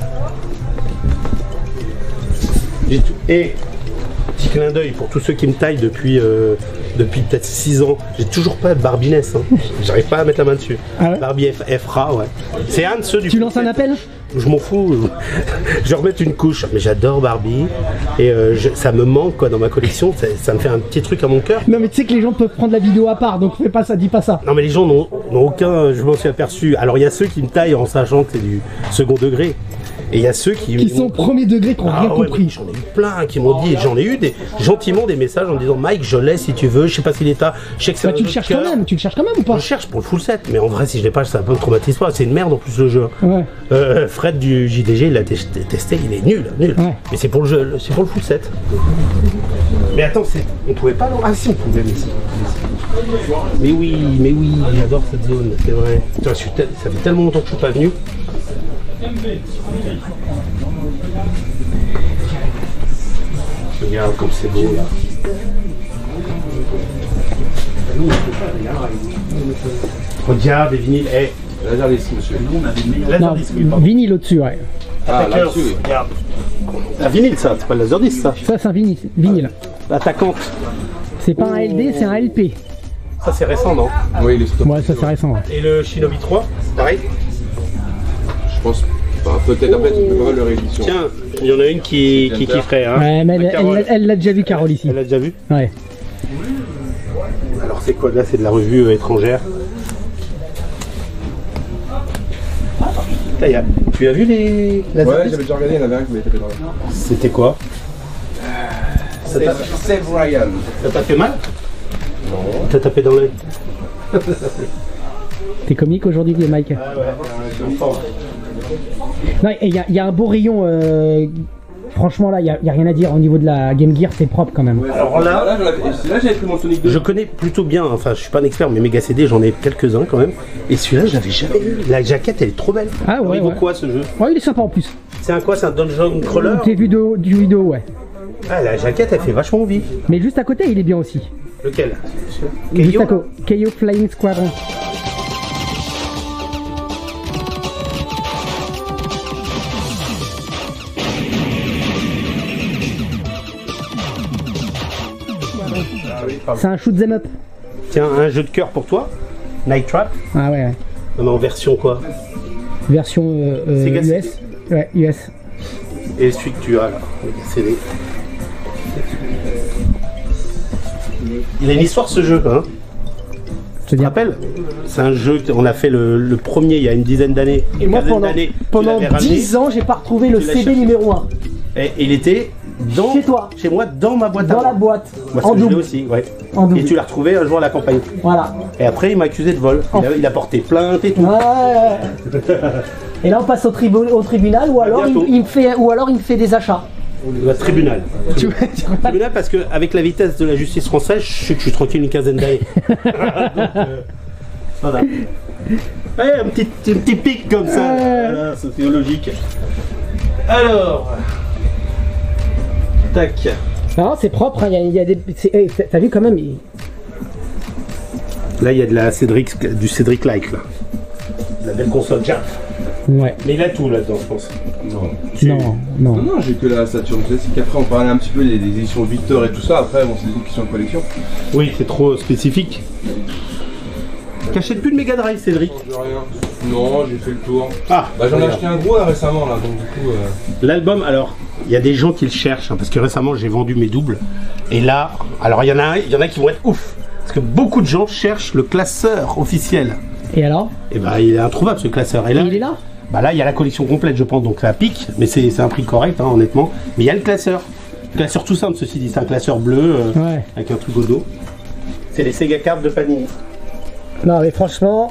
Speaker 1: Et, petit clin d'œil pour tous ceux qui me taillent depuis, euh, depuis peut-être six ans, j'ai toujours pas de Barbiness, hein. J'arrive pas à mettre la main dessus.
Speaker 2: Ah ouais?
Speaker 1: Barbie F F R A, ouais. C'est un de ceux du...
Speaker 2: Tu lances un appel?
Speaker 1: Je m'en fous, je vais remettre une couche, mais j'adore Barbie et euh, je, ça me manque quoi dans ma collection, ça, ça me fait un petit truc à mon cœur.
Speaker 2: Non mais tu sais que les gens peuvent prendre la vidéo à part, donc fais pas ça, dis pas ça.
Speaker 1: Non mais les gens n'ont aucun, je m'en suis aperçu. Alors il y a ceux qui me taillent en sachant que c'est du second degré. Et il y a ceux qui...
Speaker 2: Qui sont premier degré, qui n'ont
Speaker 1: ah,
Speaker 2: rien
Speaker 1: ouais,
Speaker 2: compris.
Speaker 1: J'en ai eu plein qui m'ont dit, j'en ai eu des, gentiment des messages en disant Mike, je l'ai si tu veux, je sais pas s'il est à... Je sais que c'est
Speaker 2: Bah tu le cherches quand même, tu le cherches quand même ou pas?
Speaker 1: Je cherche pour le full set, mais en vrai si je l'ai pas, ça me traumatise pas, c'est une merde en plus le jeu.
Speaker 2: Ouais.
Speaker 1: Euh, Fred du J D G, il l'a testé, il est nul, nul.
Speaker 2: Ouais.
Speaker 1: Mais c'est pour le jeu, c'est pour le full set. Mais attends, on pouvait pas... Ah si, on pouvait, mais si. Mais oui, mais oui, j'adore cette zone, c'est vrai. Putain, je suis tel... Ça fait tellement longtemps que je suis pas venu. Regarde comme c'est beau là. Regarde les vinyles. Eh,
Speaker 3: Laserdisc, monsieur.
Speaker 2: Non, vinyle au-dessus, ouais.
Speaker 3: Ah, là-dessus, oui.
Speaker 1: Regarde. Un vinyle ça, c'est pas le Laserdisc ça.
Speaker 2: Ça c'est un vinyle. vinyle.
Speaker 1: L'attaquante.
Speaker 2: C'est pas un L D, c'est un L P.
Speaker 1: Ça c'est récent non?
Speaker 3: Oui, les stop.
Speaker 2: Ouais, ça c'est récent. Ouais.
Speaker 1: Et le Shinobi trois, pareil?
Speaker 3: Je pense. Bah, peut-être après, tu peux pas mal de réédition.
Speaker 1: Tiens, il y en a une qui, qui kifferait. Hein.
Speaker 2: Ouais, mais elle- elle elle l'a déjà vu, Carole, ici.
Speaker 1: Elle l'a déjà vu?
Speaker 2: Ouais.
Speaker 1: Alors c'est quoi là? C'est de la revue euh, étrangère. Là, y a... Tu as vu les...
Speaker 3: Ouais, j'avais déjà regardé, il y en avait un qui m'avait tapé dans la...
Speaker 1: C'était quoi? Ça t'a
Speaker 3: Save Ryan.
Speaker 1: ça t'a fait mal? Non. T'as tapé dans l'œil?
Speaker 2: T'es comique aujourd'hui, Mike?
Speaker 1: Ah ouais, je suis fort.
Speaker 2: Non, et il y, a- y a un beau rayon. euh, Franchement, là, il n'y a, y a rien à dire. Au niveau de la Game Gear, c'est propre quand même.
Speaker 3: Ouais,
Speaker 1: Alors là-
Speaker 3: là, j'en avais- c'est là j'avais pris mon Sonic deux.
Speaker 1: Je connais plutôt bien, enfin je suis pas un expert, mais Mega C D j'en ai quelques-uns quand même. Et celui-là je l'avais jamais vu. La jaquette elle est trop belle.
Speaker 2: Ah ouais,
Speaker 1: Il vaut
Speaker 2: ouais.
Speaker 1: quoi ce jeu?
Speaker 2: Ouais, il est sympa en plus.
Speaker 1: C'est un quoi? C'est un dungeon crawler?
Speaker 2: Des vidéos, du vidéo, ouais.
Speaker 1: Ah la jaquette elle fait vachement envie.
Speaker 2: Mais juste à côté, il est bien aussi.
Speaker 1: Lequel?
Speaker 2: Juste à
Speaker 1: Keio
Speaker 2: côté. Keio Flying Squadron. C'est un shoot 'em up.
Speaker 1: Tiens, un jeu de cœur pour toi? Night Trap?
Speaker 2: Ah ouais, ouais.
Speaker 1: Non mais en version quoi?
Speaker 2: Version euh, euh,
Speaker 1: Sega
Speaker 2: U S. Ouais, U S.
Speaker 1: Et celui que tu as là, Mega C D. Il a une histoire ce jeu, hein?
Speaker 2: Je te
Speaker 1: Tu te
Speaker 2: dis.
Speaker 1: rappelles? C'est un jeu qu'on a fait le, le premier il y a une dizaine d'années.
Speaker 2: Et moi, pendant, pendant dix ans, j'ai pas retrouvé le
Speaker 1: Tu l'as
Speaker 2: C D
Speaker 1: cherché.
Speaker 2: numéro un.
Speaker 1: Et il était dans,
Speaker 2: Chez toi.
Speaker 1: chez moi, dans ma boîte à
Speaker 2: Dans
Speaker 1: moi.
Speaker 2: la boîte.
Speaker 1: Moi,
Speaker 2: En
Speaker 1: c'est- je l'ai
Speaker 2: double.
Speaker 1: aussi, ouais.
Speaker 2: En double.
Speaker 1: Et tu l'as retrouvé un jour à la campagne.
Speaker 2: Voilà.
Speaker 1: Et après, il m'a accusé de vol. Il a, il a porté plainte et tout.
Speaker 2: Ouais. Et là, on passe au, tribu- au tribunal ou alors, il,
Speaker 1: bientôt.
Speaker 2: il me fait, ou alors il me fait des achats.
Speaker 1: Le tribunal.
Speaker 2: Tu vois, tu vois.
Speaker 1: Tribunal parce qu'avec la vitesse de la justice française, je sais que je suis tranquille une quinzaine d'années. Donc, euh, voilà. Ouais, un petit, un petit pic comme ça,
Speaker 2: Ouais.
Speaker 1: voilà, sociologique. Alors, tac.
Speaker 2: Non, c'est propre, hein, il y a, il y a des. c'est- hey, t'as- T'as vu quand même il-
Speaker 1: Là, il y a de la Cédric, du Cédric Like là. De la belle console Jaf.
Speaker 2: Ouais.
Speaker 1: Mais il a tout là-dedans, je pense.
Speaker 3: Non.
Speaker 2: Non, non.
Speaker 3: Non, non, j'ai que la Saturn classique. Après, on parlait un petit peu des, des éditions Victor et tout ça. Après, bon, c'est des trucs qui sont en collection.
Speaker 1: Oui, c'est trop spécifique. T'achètes plus de Mega Drive, Cédric?
Speaker 3: Non, j'ai rien. Non, j'ai fait le tour.
Speaker 1: Ah,
Speaker 3: Bah, j'en ai
Speaker 1: regarde.
Speaker 3: acheté un gros là récemment, là, donc du coup. Euh...
Speaker 1: L'album, alors, il y a des gens qui le cherchent, hein, parce que récemment j'ai vendu mes doubles. Et là, alors il y en a un, il y en a qui vont être ouf. Parce que beaucoup de gens cherchent le classeur officiel.
Speaker 2: Et alors?
Speaker 1: Et bah il est introuvable ce classeur. Et là,
Speaker 2: Et il est là?
Speaker 1: bah là il y a la collection complète je pense, donc ça pique, mais c'est c'est un prix correct hein, honnêtement. Mais il y a le classeur. Le classeur tout simple ceci dit, c'est un classeur bleu euh,
Speaker 2: Ouais.
Speaker 1: avec un truc au dos. C'est les Sega Cards de Panini.
Speaker 2: Non, mais franchement.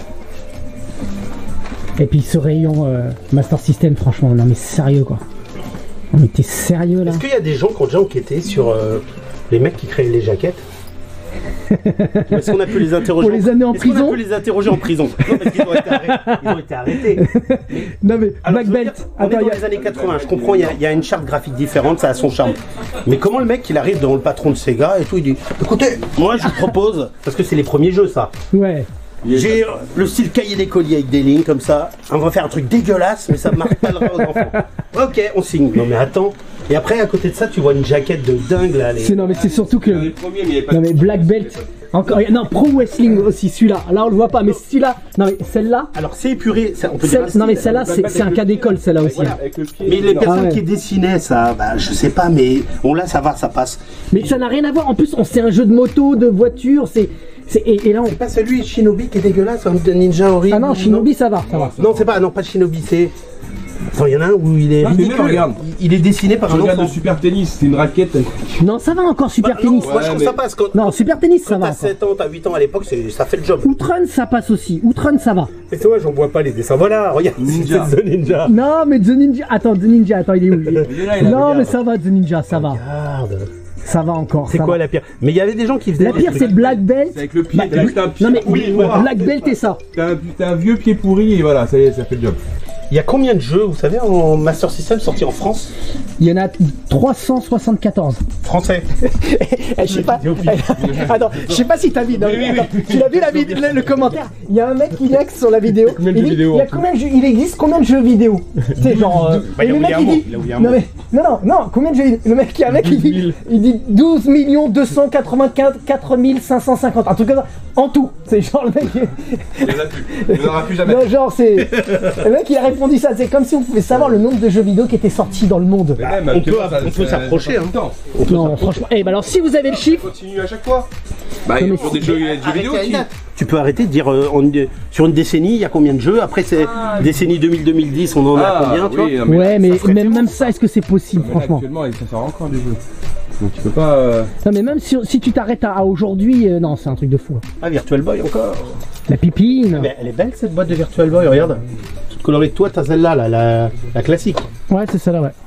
Speaker 2: Et puis ce rayon euh, Master System, franchement, non, mais sérieux quoi. Non, mais t'es sérieux là?
Speaker 1: Est-ce qu'il y a des gens qui ont déjà enquêté sur euh, les mecs qui créent les jaquettes? Est-ce qu'on a pu les interroger
Speaker 2: Pour les années en
Speaker 1: Est-ce qu'on
Speaker 2: prison
Speaker 1: a pu les interroger en prison? Non, parce qu'ils ont été arrêtés. Ils ont été arrêtés.
Speaker 2: Non mais,
Speaker 1: Alors,
Speaker 2: Black
Speaker 1: je veux
Speaker 2: Belt.
Speaker 1: dire, on
Speaker 2: Attends,
Speaker 1: est dans
Speaker 2: y a-
Speaker 1: les années quatre-vingts, je comprends, il y, a, il y a une charte graphique différente, ça a son charme. Mais comment le mec, il arrive devant le patron de Sega et tout, il dit écoutez, moi je vous propose, parce que c'est les premiers jeux ça,
Speaker 2: Ouais.
Speaker 1: j'ai euh, le style cahier d'écolier avec des lignes comme ça, on va faire un truc dégueulasse, mais ça marque pas le rêve aux enfants. Ok, on signe. Non mais attends, et après à côté de ça, tu vois une jaquette de dingue là. Les...
Speaker 2: C'est non mais c'est surtout que.
Speaker 3: Les premiers, mais il y avait pas
Speaker 2: Non
Speaker 3: de-
Speaker 2: mais Black Belt. Encore. Non, Pro Wrestling aussi, celui-là. Là on le voit pas, mais celui-là. Non mais celle-là.
Speaker 1: Alors c'est épuré, ça, on peut
Speaker 2: Celle-
Speaker 1: dire un
Speaker 2: Non mais
Speaker 1: style.
Speaker 2: celle-là, c'est c'est un cas d'école, celle-là aussi.
Speaker 3: Voilà, avec le pied.
Speaker 1: Mais les
Speaker 3: non.
Speaker 1: personnes
Speaker 2: Ah ouais.
Speaker 1: qui dessinaient ça, bah je sais pas, mais on là ça va, ça passe.
Speaker 2: Mais ça n'a rien à voir. En plus, on c'est un jeu de moto, de voiture. C'est. c'est- Et, et là on.
Speaker 1: C'est pas celui Shinobi qui est dégueulasse, un de Ninja horrible.
Speaker 2: Ah non, Shinobi ça va, ça va.
Speaker 1: Non, c'est pas, non, pas Shinobi, c'est. Attends, il y en a un où il est.
Speaker 4: Ah,
Speaker 1: ridicule.
Speaker 4: mais regarde.
Speaker 1: Il il est dessiné par
Speaker 4: Je
Speaker 1: un
Speaker 4: regarde
Speaker 1: enfant.
Speaker 4: le super tennis, c'est une raquette.
Speaker 2: Non, ça va encore Super
Speaker 1: Bah, non,
Speaker 2: Tennis.
Speaker 1: moi je trouve
Speaker 4: mais-
Speaker 1: ça passe. Quand,
Speaker 2: Non, Super Tennis ça
Speaker 1: quand
Speaker 2: va.
Speaker 1: t'as
Speaker 2: encore.
Speaker 1: sept ans, t'as huit ans à l'époque, c'est- ça fait le job.
Speaker 2: Outrun ça passe aussi. Outrun ça va.
Speaker 1: Et toi, j'en vois pas les dessins. Voilà, regarde,
Speaker 4: Ninja.
Speaker 1: c'est The Ninja.
Speaker 2: Non mais The Ninja. Attends, The Ninja. Attends, il est où il est-
Speaker 4: est là, il a-
Speaker 2: Non
Speaker 1: regarde.
Speaker 2: mais ça va, The Ninja, ça va.
Speaker 1: Regarde.
Speaker 2: Ça va encore.
Speaker 1: C'est
Speaker 2: ça
Speaker 1: quoi
Speaker 2: va.
Speaker 1: la pire? Mais il y avait des gens qui faisaient.
Speaker 2: La
Speaker 1: des
Speaker 2: pire
Speaker 1: trucs.
Speaker 2: c'est Black Belt.
Speaker 4: C'est avec le pied.
Speaker 2: Bah,
Speaker 4: T'as vu, t'as un pied
Speaker 2: Non mais
Speaker 4: pourri, voilà.
Speaker 2: Black Belt et ça.
Speaker 4: T'as un, t'as un vieux pied pourri et voilà, ça y est, ça fait le job.
Speaker 1: Il y a combien de jeux, vous savez, en Master System sortis en France?
Speaker 2: Il y en a trois cent soixante-quatorze.
Speaker 1: Français.
Speaker 2: Eh, je sais pas. Attends, je sais pas si t'as vu. non, attends, tu l'as vu la vid- le, le commentaire? Il y a un mec qui next sur la vidéo.
Speaker 4: Combien de
Speaker 2: Il
Speaker 4: jeux
Speaker 2: dit,
Speaker 4: vidéo,
Speaker 2: il, y a
Speaker 4: en tout
Speaker 2: combien de jeux- il existe combien de jeux vidéo? Tu sais, genre. euh,
Speaker 1: Bah,
Speaker 2: et
Speaker 1: il a
Speaker 2: le mec
Speaker 1: oublié
Speaker 2: il
Speaker 1: un
Speaker 2: dit.
Speaker 1: mot, il a oublié un
Speaker 2: Non
Speaker 1: mot.
Speaker 2: mais. Non, non, non, combien de jeux vidéo? Le mec qui est un mec, il dit, il dit douze millions deux cent quatre-vingt-quatre mille cinq cent cinquante. Un truc comme ça. En tout. C'est genre le mec.
Speaker 3: Il y en a plus. Il n'y en aura plus jamais.
Speaker 2: Non, genre c'est. Le mec il a répondu ça. C'est comme si on pouvait savoir le nombre de jeux vidéo qui étaient sortis dans le monde.
Speaker 4: Mais même,
Speaker 1: on
Speaker 4: actuellement,
Speaker 1: peut-
Speaker 4: ça-
Speaker 1: on peut
Speaker 4: ça-
Speaker 1: s'approcher,
Speaker 4: ça
Speaker 1: hein.
Speaker 4: sort tout le temps.
Speaker 2: Non, franchement. Eh ben alors si vous avez le chiffre.
Speaker 3: Continue à chaque fois. Bah, il y a
Speaker 2: mais
Speaker 3: toujours des jeux, il y a des jeux vidéo qui.
Speaker 1: Tu peux arrêter de dire euh, en- sur une décennie, il y a combien de jeux? Après, c'est décennie deux mille deux mille dix, on en a
Speaker 3: Ah,
Speaker 1: combien, tu vois?
Speaker 3: oui, non, mais
Speaker 2: Ouais, mais
Speaker 3: ça serait
Speaker 2: même,
Speaker 3: tellement
Speaker 2: même ça, est-ce que c'est possible,
Speaker 4: Mais là,
Speaker 2: franchement?
Speaker 4: actuellement, ça sort encore des jeux. Donc tu peux pas. euh,
Speaker 2: Non, mais même si, si tu t'arrêtes à, à aujourd'hui, euh, non, c'est un truc de fou.
Speaker 1: Ah, Virtual Boy encore.
Speaker 2: La pipine.
Speaker 1: Mais elle est belle cette boîte de Virtual Boy, regarde. Toute colorée. Toi, t'as celle-là, là, la, la classique.
Speaker 2: Ouais, c'est ça là, ouais.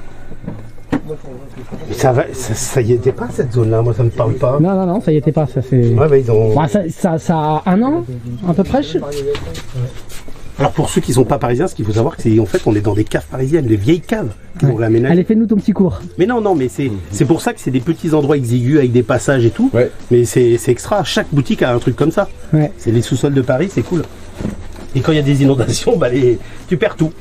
Speaker 1: Mais ça, va, ça, ça y était pas cette zone-là, moi ça me parle pas.
Speaker 2: Non, non, non, ça y était pas, ça c'est.
Speaker 1: Ouais, bah, ils ont...
Speaker 2: Ouais, ça, ça, ça a un an, à peu près. je-
Speaker 1: Alors pour ceux qui sont pas parisiens, ce qu'il faut savoir, c'est en fait on est dans des caves parisiennes, des vieilles caves qu'ils ont réaménagées.
Speaker 2: Allez, fais-nous ton petit cours.
Speaker 1: Mais non, non, mais c'est c'est pour ça que c'est des petits endroits exigus avec des passages et tout.
Speaker 4: Ouais.
Speaker 1: Mais c'est c'est extra. Chaque boutique a un truc comme ça.
Speaker 2: Ouais.
Speaker 1: C'est les sous-sols de Paris, c'est cool. Et quand il y a des inondations, bah les... tu perds tout.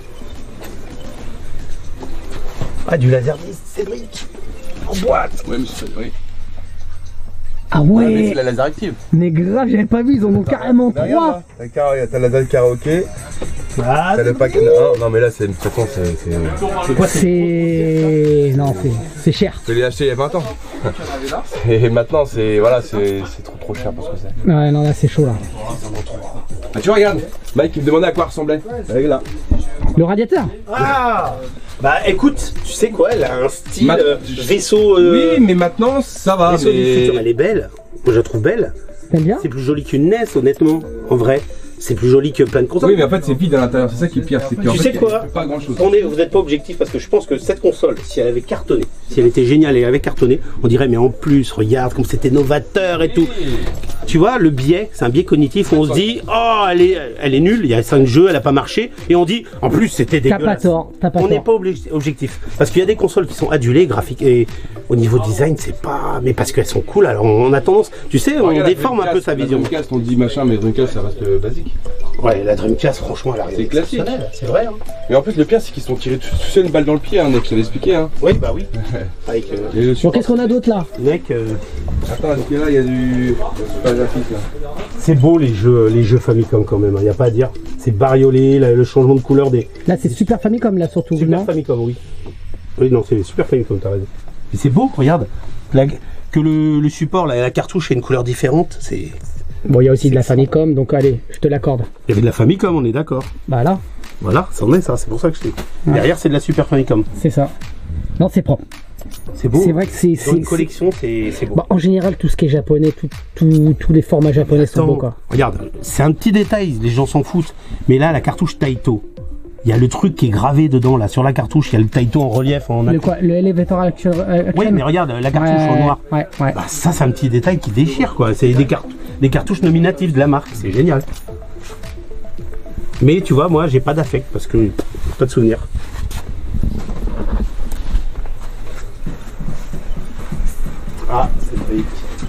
Speaker 1: Ah, du laserdisc, Cédric. En boîte.
Speaker 4: Ouais, mais c'est oui.
Speaker 2: Ah
Speaker 3: Ouais, mais
Speaker 2: ouais,
Speaker 3: c'est la laser active.
Speaker 2: mais grave, j'avais pas vu, ils en ont carrément
Speaker 3: Là, regarde,
Speaker 2: trois.
Speaker 3: là. T'as le kara- T'as la dalle karaoké,
Speaker 1: Ah,
Speaker 3: t'as le pack. Non, non, mais là, c'est une façon, c'est. c'est-
Speaker 1: c'est quoi c'est
Speaker 2: C'est. Non, c'est c'est cher.
Speaker 3: Je l'ai acheté il y a vingt ans. Et maintenant, c'est. Voilà, c'est c'est trop trop cher pour ce que c'est.
Speaker 2: Ouais, non, là c'est chaud là.
Speaker 3: Ah, tu vois, regarde. Mike, il me demandait à quoi ressemblait. Regarde là.
Speaker 2: Le radiateur.
Speaker 1: Ah bah écoute, tu sais quoi, elle a un style
Speaker 4: Ma-
Speaker 1: euh, vaisseau. euh,
Speaker 4: Oui, mais maintenant, ça va.
Speaker 1: vaisseau du futur.
Speaker 4: Mais...
Speaker 1: Elle est belle. Moi je la trouve belle.
Speaker 2: T'aimes bien?
Speaker 1: C'est plus joli qu'une N E S, honnêtement. En vrai, c'est plus joli que plein de consoles.
Speaker 4: Oui, mais en fait, c'est vide à l'intérieur. C'est ça qui est pire. C'est que, en
Speaker 1: Tu
Speaker 4: fait,
Speaker 1: sais
Speaker 4: il y a
Speaker 1: quoi
Speaker 4: Pas grand chose.
Speaker 1: On est, vous n'êtes pas objectif parce que je pense que cette console, si elle avait cartonné, si elle était géniale et elle avait cartonné, on dirait mais en plus, regarde comme c'était novateur et tout. Tu vois, le biais, c'est un biais cognitif où on se dit, oh, elle est, elle est nulle, il y a cinq jeux, elle a pas marché, et on dit, en plus, c'était
Speaker 2: T'as
Speaker 1: dégueulasse.
Speaker 2: pas tort, t'as pas
Speaker 1: On n'est
Speaker 2: tort.
Speaker 1: pas obli- objectif. Parce qu'il y a des consoles qui sont adulées, graphiques, et au niveau design, c'est pas. Mais parce qu'elles sont cool, alors on a tendance. Tu sais, on
Speaker 4: Regarde, la
Speaker 1: déforme un peu
Speaker 4: Dreamcast,
Speaker 1: sa
Speaker 4: la
Speaker 1: vision.
Speaker 4: Dreamcast, on dit machin, mais Dreamcast, ça reste euh, basique.
Speaker 1: Ouais, la Dreamcast, franchement, elle arrive.
Speaker 4: C'est classique.
Speaker 1: exceptionnelle, C'est vrai, hein.
Speaker 3: Mais en plus, le pire, c'est qu'ils se sont tirés tout tout seul une balle dans le pied, hein, mec, je t'avais expliqué, hein.
Speaker 1: Oui, bah oui. Avec. euh,
Speaker 4: Et le
Speaker 2: Bon,
Speaker 4: support-
Speaker 2: qu'est-ce qu'on a d'autre là?
Speaker 1: mec, euh,
Speaker 3: Attends, est-ce que là, il y a du. Pas graphique là.
Speaker 1: c'est beau les jeux, les jeux Famicom quand même, il n'y a pas à dire. C'est bariolé, la- le changement de couleur des.
Speaker 2: Là c'est Super Famicom là surtout,
Speaker 1: Super
Speaker 2: non?
Speaker 1: Famicom, oui. Oui, non, c'est Super Famicom, t'as raison. Mais c'est beau, regarde. La- que le, le support, la, la cartouche ait une couleur différente, c'est.
Speaker 2: Bon, il y a aussi de la Famicom, donc allez, je te l'accorde.
Speaker 1: Il y avait de la Famicom, on est d'accord.
Speaker 2: Bah là,
Speaker 1: Voilà, ça en est ça, c'est pour ça que je t'ai.
Speaker 2: Ouais.
Speaker 1: Derrière, c'est de la Super Famicom.
Speaker 2: c'est ça. Non, c'est propre.
Speaker 1: C'est beau.
Speaker 2: C'est vrai que c'est.
Speaker 1: Dans une
Speaker 2: c'est-
Speaker 1: collection, c'est c'est beau.
Speaker 2: Bah, en général, tout ce qui est japonais, tout, tout- tous les formats japonais sont
Speaker 1: Attends,
Speaker 2: beaux quoi.
Speaker 1: regarde, c'est un petit détail, les gens s'en foutent. Mais là, la cartouche Taito, Il y a le truc qui est gravé dedans, là, sur la cartouche. Il y a le Taito en relief. En...
Speaker 2: Le quoi? Le Elevator Action.
Speaker 1: Oui, mais regarde, la cartouche
Speaker 2: ouais,
Speaker 1: en noir.
Speaker 2: Ouais, ouais.
Speaker 1: Bah, ça, c'est un petit détail qui déchire, quoi. C'est des, car... des cartouches nominatives de la marque. C'est génial. Mais tu vois, moi, j'ai pas d'affect parce que pas de souvenir. Ah, c'est vrai.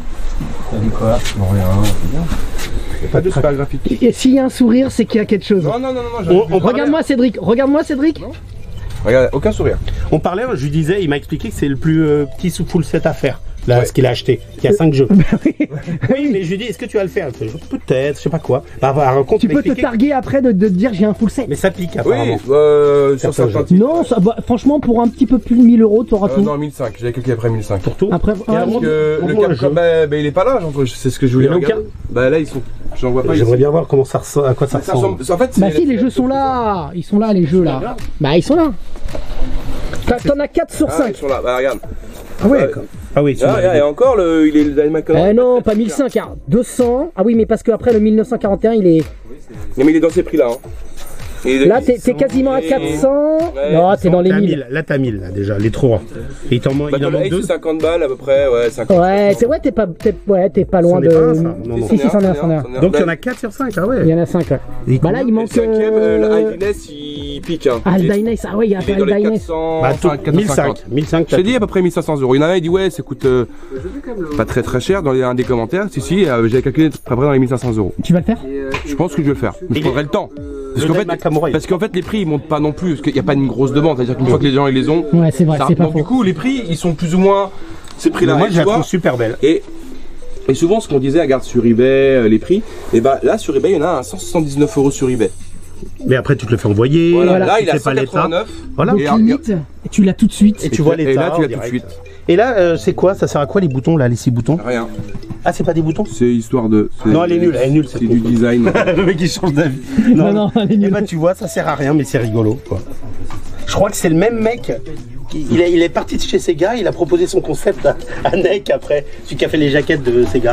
Speaker 1: T'as dit quoi?
Speaker 3: Non, rien, c'est bien. Il n'y a pas de super graphique.
Speaker 2: Et s'il y a un sourire, c'est qu'il y a quelque chose.
Speaker 3: Non, non, non, non.
Speaker 1: On, on
Speaker 2: Regarde-moi Cédric, regarde-moi Cédric.
Speaker 3: Non. Regarde, aucun sourire.
Speaker 1: On parlait, je lui disais, il m'a expliqué que c'est le plus euh, petit sous full set à faire. Là,
Speaker 3: Ouais.
Speaker 1: ce qu'il a acheté, qui a cinq jeux.
Speaker 2: oui.
Speaker 1: Oui, mais je lui dis, est-ce que tu vas le faire? Peut-être, je sais pas quoi. Bah, bah, un compte
Speaker 2: Tu peux te
Speaker 1: m'expliquer.
Speaker 2: targuer après de, de te dire j'ai un full set.
Speaker 1: Mais ça pique
Speaker 3: Oui,
Speaker 1: apparemment.
Speaker 3: euh, sur
Speaker 1: Certains
Speaker 3: certains
Speaker 1: jeux.
Speaker 3: types.
Speaker 2: Non, ça, bah, franchement, pour un petit peu plus de mille euros, tu auras
Speaker 3: Euh,
Speaker 2: tout.
Speaker 3: non, mille cinq. J'avais calculé après mille cinq.
Speaker 1: Pour tout.
Speaker 2: Après,
Speaker 1: Et
Speaker 2: ah,
Speaker 1: un
Speaker 3: Parce
Speaker 1: bon-
Speaker 3: que
Speaker 1: bon,
Speaker 3: le
Speaker 1: bon,
Speaker 3: Capcom,
Speaker 1: jeu.
Speaker 3: bah, bah, il est pas là, j'en- c'est ce que je voulais
Speaker 1: Il y en a
Speaker 3: regarder.
Speaker 1: aucun
Speaker 3: Bah là, ils sont. J'en vois pas ici.
Speaker 1: J'aimerais bien voir comment ça ressemble, à quoi ça
Speaker 3: Ça
Speaker 1: ressemble.
Speaker 3: ressemble- En fait,
Speaker 2: bah
Speaker 3: c'est-
Speaker 2: si, les jeux sont là. Ils sont là, les jeux là. Bah ils sont là. T'as- T'en as quatre sur
Speaker 3: Ah,
Speaker 2: cinq.
Speaker 3: ils sont là. Bah regarde.
Speaker 1: Ah ouais, d'accord. Ah oui,
Speaker 3: Ah, regarde, et encore, le, il est le Dynamic
Speaker 2: Eh non, pas mille cinq, hein. deux cents. Ah oui, mais parce qu'après le mille neuf cent quarante et un, il est.
Speaker 3: Non, mais il est dans ces prix-là. Hein. Et-
Speaker 2: Là,
Speaker 3: ils
Speaker 2: t'es t'es
Speaker 3: sont-
Speaker 2: quasiment à
Speaker 3: et-
Speaker 2: quatre cents.
Speaker 3: Ouais,
Speaker 2: Non, t'es dans les
Speaker 1: T'as
Speaker 2: mille.
Speaker 1: mille. Là, t'as mille, là, déjà, les trois. Et il t'en man-
Speaker 3: Bah,
Speaker 1: il en
Speaker 3: le
Speaker 1: manque
Speaker 3: Ace,
Speaker 1: deux.
Speaker 3: c'est cinquante balles à peu près, ouais, cinquante.
Speaker 2: Ouais, t'es ouais, t'es pas, t'es ouais, t'es pas
Speaker 1: C'en
Speaker 2: loin
Speaker 1: est
Speaker 2: de.
Speaker 1: pas un, ça. Non, non.
Speaker 2: Si, si, c'en est un, c'en est un.
Speaker 1: Donc, il y en a quatre sur cinq, ah ouais.
Speaker 2: Il y en a cinq. Ouais.
Speaker 1: Et
Speaker 2: Bah là, il
Speaker 3: Le
Speaker 2: manque.
Speaker 3: cinquième, euh, le
Speaker 2: euh,
Speaker 3: Highness, il pique. Hein.
Speaker 2: Ah, le
Speaker 3: Il est-
Speaker 2: Dyness, ah ouais, il y a
Speaker 3: il est dans
Speaker 2: pas le
Speaker 3: les
Speaker 2: Dyness.
Speaker 3: quatre cents,
Speaker 1: Bah, tout,
Speaker 3: enfin, quatre cent
Speaker 1: mille cinq.
Speaker 3: cinquante.
Speaker 1: mille cinq,
Speaker 3: Je t'ai dit à peu près mille cinq cents euros. Il y en a un, il dit ouais, ça coûte euh, pas très très cher dans les, un des commentaires. Si, si, euh, j'avais calculé à peu près dans les mille cinq cents euros.
Speaker 2: Tu vas le faire?
Speaker 3: Je pense que je vais le faire. Mais je
Speaker 1: Et
Speaker 3: prendrai le temps. Parce
Speaker 1: le
Speaker 3: qu'en fait,
Speaker 1: Nakamura, il-
Speaker 3: parce qu'en fait, les prix ils montent pas non plus. Parce qu'il n'y a pas une grosse demande. C'est-à-dire qu'une fois que les gens ils les ont.
Speaker 2: Ouais, c'est vrai,
Speaker 3: ça-
Speaker 2: c'est pas
Speaker 3: donc du
Speaker 2: faux.
Speaker 3: coup, les prix ils sont plus ou moins ces prix-là.
Speaker 1: Moi,
Speaker 3: Et
Speaker 1: je
Speaker 3: tu
Speaker 1: la
Speaker 3: vois,
Speaker 1: trouve super belle.
Speaker 3: Et, et souvent, ce qu'on disait, regarde sur eBay, euh, les prix, et bah là sur eBay, il y en a un cent soixante-dix-neuf euros sur eBay.
Speaker 1: Mais après, tu te le fais envoyer.
Speaker 3: Voilà,
Speaker 2: Voilà.
Speaker 3: là
Speaker 1: tu
Speaker 3: il a
Speaker 1: fais pas
Speaker 3: cent
Speaker 1: l'état.
Speaker 3: quatre-vingt-neuf.
Speaker 1: Voilà.
Speaker 2: Donc
Speaker 3: Et,
Speaker 2: limite, tu l'as tout de suite.
Speaker 1: Et tu vois
Speaker 3: et
Speaker 1: l'état.
Speaker 3: là tu
Speaker 1: en
Speaker 3: l'as tout de
Speaker 1: direct.
Speaker 3: suite.
Speaker 1: Et là, euh, c'est quoi? Ça sert à quoi les boutons, là, les six boutons?
Speaker 3: Rien.
Speaker 1: Ah, c'est pas des boutons?
Speaker 3: C'est histoire de. c'est-
Speaker 1: Non, elle est nulle, elle est nulle, cette
Speaker 3: C'est du
Speaker 1: console.
Speaker 3: design.
Speaker 1: Le mec, il change d'avis.
Speaker 2: Non, non, elle est
Speaker 1: Et
Speaker 2: nulle.
Speaker 1: bah, tu vois, ça sert à rien, mais c'est rigolo, quoi. Je crois que c'est le même mec. qui- Il est, il est parti de chez Sega, il a proposé son concept à, à Nike après, celui qui a fait les jaquettes de Sega.